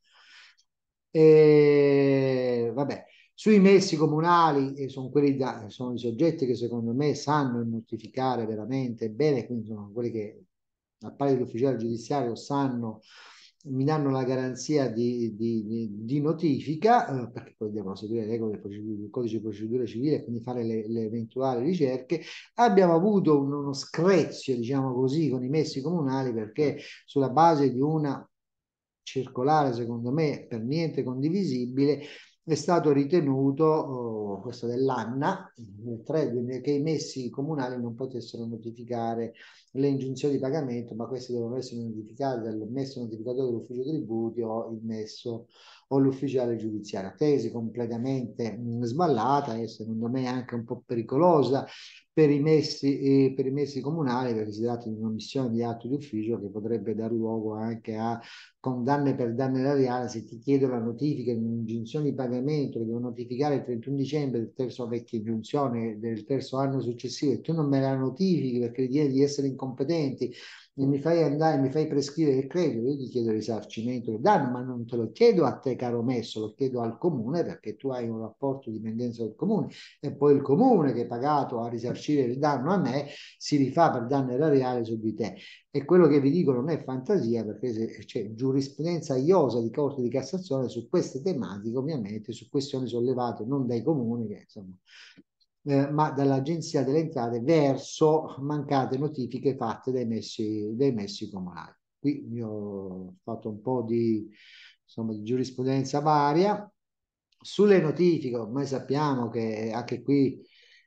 E, vabbè, sui messi comunali eh, sono quelli da, sono i soggetti che secondo me sanno notificare veramente bene, quindi sono quelli che a pari dell'ufficiale giudiziario sanno, mi danno la garanzia di, di, di, di notifica, eh, perché poi devono seguire le regole del, del codice di procedura civile e quindi fare le, le eventuali ricerche. Abbiamo avuto un, uno screzio, diciamo così, con i messi comunali perché sulla base di una circolare, secondo me, per niente condivisibile, è stato ritenuto, oh, questo dell'Anna, che i messi comunali non potessero notificare le ingiunzioni di pagamento, ma queste devono essere notificate dal messo notificatore dell'ufficio tributi o il messo o l'ufficiale giudiziario. Tesi completamente mh, sballata e secondo me anche un po' pericolosa per i messi, eh, per i messi comunali, perché si tratta di un'omissione di atto di ufficio che potrebbe dar luogo anche a condanne per danno erariale. Se ti chiedo la notifica di un'ingiunzione di pagamento che devo notificare il trentuno dicembre del terzo vecchia ingiunzione del terzo anno successivo e tu non me la notifichi perché ritieni di essere incompetenti e mi fai andare, mi fai prescrivere il credito, io ti chiedo il risarcimento del danno, ma non te lo chiedo a te caro messo, lo chiedo al comune perché tu hai un rapporto di dipendenza del comune e poi il comune che è pagato a risarcire il danno a me si rifà per danno erariale su di te. E quello che vi dico non è fantasia, perché c'è giurisprudenza iosa di Corte di Cassazione su queste tematiche, ovviamente, su questioni sollevate non dai comuni, che, insomma, eh, ma dall'Agenzia delle Entrate verso mancate notifiche fatte dai messi, dai messi comunali. Qui io ho fatto un po' di, insomma, di giurisprudenza varia. Sulle notifiche, ormai sappiamo che anche qui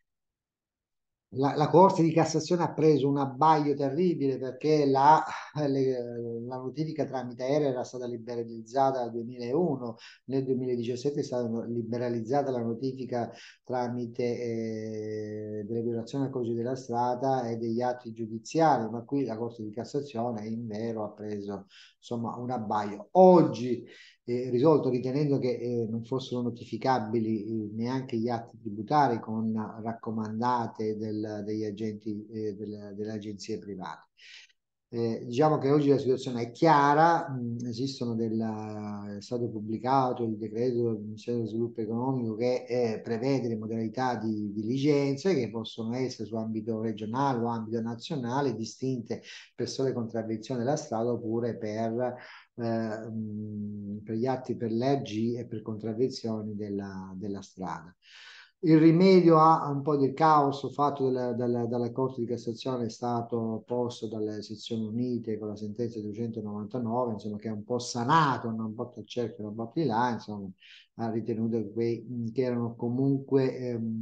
la, la Corte di Cassazione ha preso un abbaglio terribile perché la, le- la notifica tramite aereo era stata liberalizzata nel duemilauno, nel duemiladiciassette è stata liberalizzata la notifica tramite eh, delle violazioni al codice della strada e degli atti giudiziari, ma qui la Corte di Cassazione in vero ha preso insomma un abbaglio. Oggi eh, risolto ritenendo che eh, non fossero notificabili eh, neanche gli atti tributari con raccomandate del, degli agenti eh, del, delle agenzie private. Eh, diciamo che oggi la situazione è chiara, mh, esistono della, è stato pubblicato il decreto del Ministero dello Sviluppo Economico che eh, prevede le modalità di, di licenze che possono essere su ambito regionale o ambito nazionale, distinte per sole contravvenzioni della strada oppure per, eh, mh, per gli atti per le A G e per contravvenzioni della, della strada. Il rimedio a un po' del caos fatto dalla, dalla, dalla Corte di Cassazione è stato posto dalle sezioni unite con la sentenza duecentonovantanove, insomma, che ha un po' sanato, non un po' al cerchio, un po' di là, insomma, ha ritenuto che, quei, che erano comunque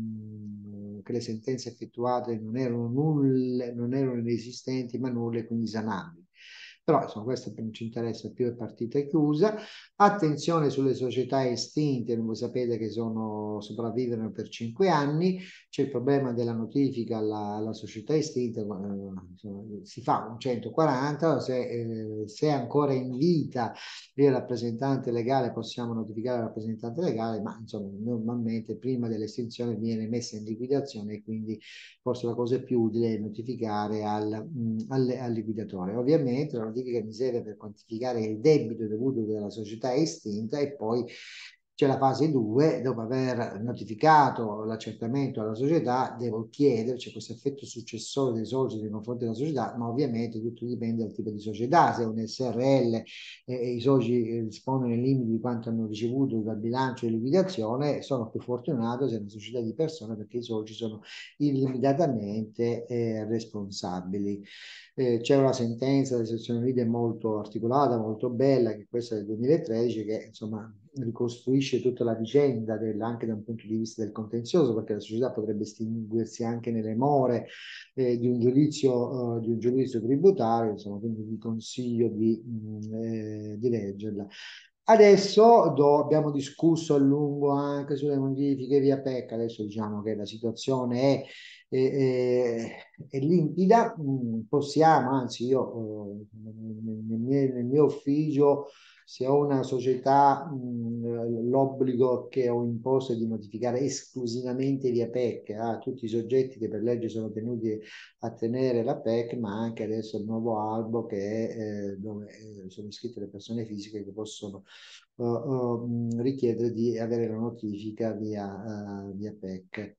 ehm, che le sentenze effettuate non erano nulle, non erano inesistenti, ma nulle, quindi sanabili. Però insomma, questo non ci interessa più, è partita chiusa. Attenzione sulle società estinte, voi sapete che sono, sopravvivono per cinque anni, c'è il problema della notifica alla, alla società estinta, eh, insomma, si fa un centoquaranta, se, eh, se è ancora in vita il rappresentante legale possiamo notificare il rappresentante legale, ma insomma normalmente prima dell'estinzione viene messa in liquidazione e quindi forse la cosa più utile è notificare al, mh, al, al liquidatore. Ovviamente la notifica mi serve per quantificare il debito dovuto dalla società estinta e poi c'è la fase due, dopo aver notificato l'accertamento alla società, devo chiedere, c'è questo effetto successorio dei soldi nei confronti della società, ma ovviamente tutto dipende dal tipo di società, se è un S R L eh, e i soci rispondono ai limiti di quanto hanno ricevuto dal bilancio di liquidazione, sono più fortunato se è una società di persone perché i soci sono illimitatamente eh, responsabili. Eh, c'è una sentenza della sezione unite molto articolata, molto bella, che è questa del duemilatredici, che insomma ricostruisce tutta la vicenda del, anche da un punto di vista del contenzioso, perché la società potrebbe estinguersi anche nelle more eh, di un giudizio, eh, di un giudizio tributario, insomma, quindi vi consiglio di, mh, eh, di leggerla. Adesso do, abbiamo discusso a lungo anche sulle modifiche via P E C, adesso diciamo che la situazione è, è, è, è limpida, mm, possiamo, anzi io eh, nel, nel mio, nel mio ufficio se ho una società, mh, l'obbligo che ho imposto è di notificare esclusivamente via P E C a tutti i soggetti che per legge sono tenuti a tenere la P E C, ma anche adesso il nuovo albo che è eh, dove eh, sono iscritte le persone fisiche che possono uh, uh, richiedere di avere la notifica via, uh, via P E C.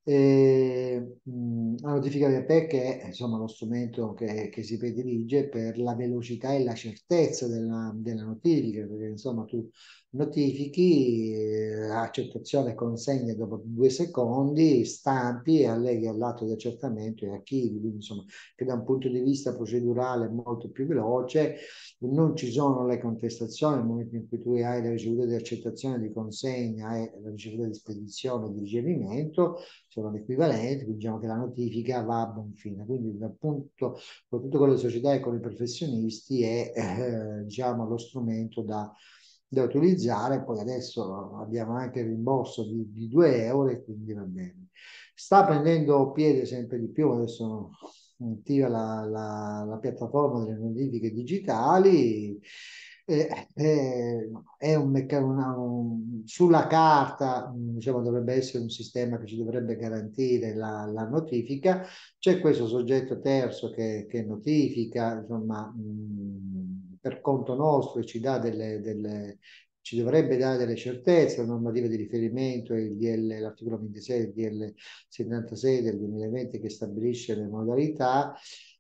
E, mh, la notifica via P E C è insomma lo strumento che, che si predilige per la velocità e la certezza della, della notifica, perché insomma tu notifichi, eh, accettazione e consegna dopo due secondi, stampi e alleghi all'atto di accertamento e archivi, quindi insomma che da un punto di vista procedurale è molto più veloce, non ci sono le contestazioni nel momento in cui tu hai la ricevuta di accettazione di consegna e la ricevuta di spedizione di ricevimento, sono l'equivalente, quindi diciamo che la notifica va a buon fine. Quindi dal punto, soprattutto con le società e con i professionisti, è eh, diciamo, lo strumento da, da utilizzare. Poi adesso abbiamo anche il rimborso di, di due euro e quindi va bene. Sta prendendo piede sempre di più, adesso attiva la, la, la piattaforma delle notifiche digitali. Eh, eh, è un meccanismo sulla carta, mh, diciamo, dovrebbe essere un sistema che ci dovrebbe garantire la, la notifica. C'è questo soggetto terzo che, che notifica, insomma, mh, per conto nostro e ci dà delle, delle ci dovrebbe dare delle certezze, la normativa di riferimento è il D L, l'articolo ventisei del D L settantasei del duemilaventi che stabilisce le modalità.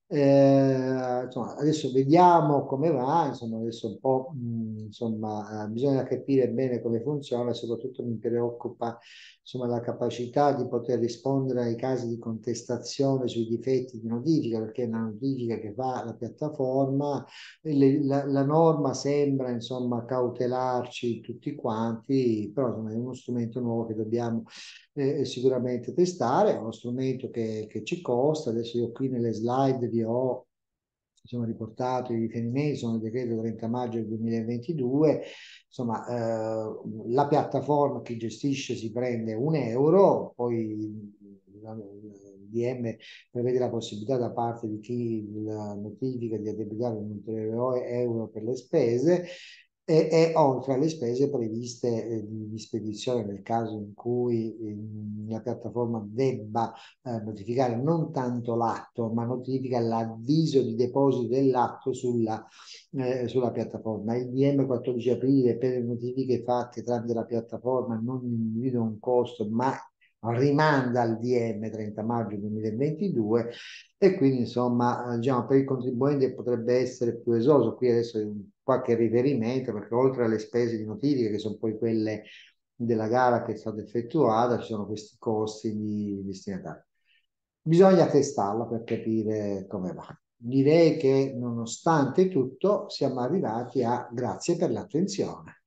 Eh, insomma, adesso vediamo come va, insomma, adesso un po', mh, insomma, eh, bisogna capire bene come funziona e soprattutto mi preoccupa, insomma, la capacità di poter rispondere ai casi di contestazione sui difetti di notifica, perché è una notifica che fa la piattaforma, le, la, la norma sembra, insomma, cautelarci tutti quanti, però insomma, è uno strumento nuovo che dobbiamo eh, sicuramente testare, è uno strumento che, che ci costa. Adesso io qui nelle slide vi ho insomma, riportato i riferimenti, sono il decreto trenta maggio del duemilaventidue, insomma eh, la piattaforma che gestisce si prende un euro, poi la, il D M prevede la possibilità da parte di chi la notifica di addebitare un ulteriore euro per le spese. e, e oltre alle spese previste eh, di, di spedizione nel caso in cui eh, la piattaforma debba eh, notificare non tanto l'atto, ma notifica l'avviso di deposito dell'atto sulla, eh, sulla piattaforma. Il D M quattordici aprile per le notifiche fatte tramite la piattaforma non individua un costo, ma rimanda al D M trenta maggio duemilaventidue, e quindi insomma eh, diciamo per il contribuente potrebbe essere più esoso. Qui adesso qualche riferimento, perché oltre alle spese di notifica, che sono poi quelle della gara che è stata effettuata, ci sono questi costi di destinatario. Bisogna testarla per capire come va. Direi che nonostante tutto siamo arrivati a grazie per l'attenzione.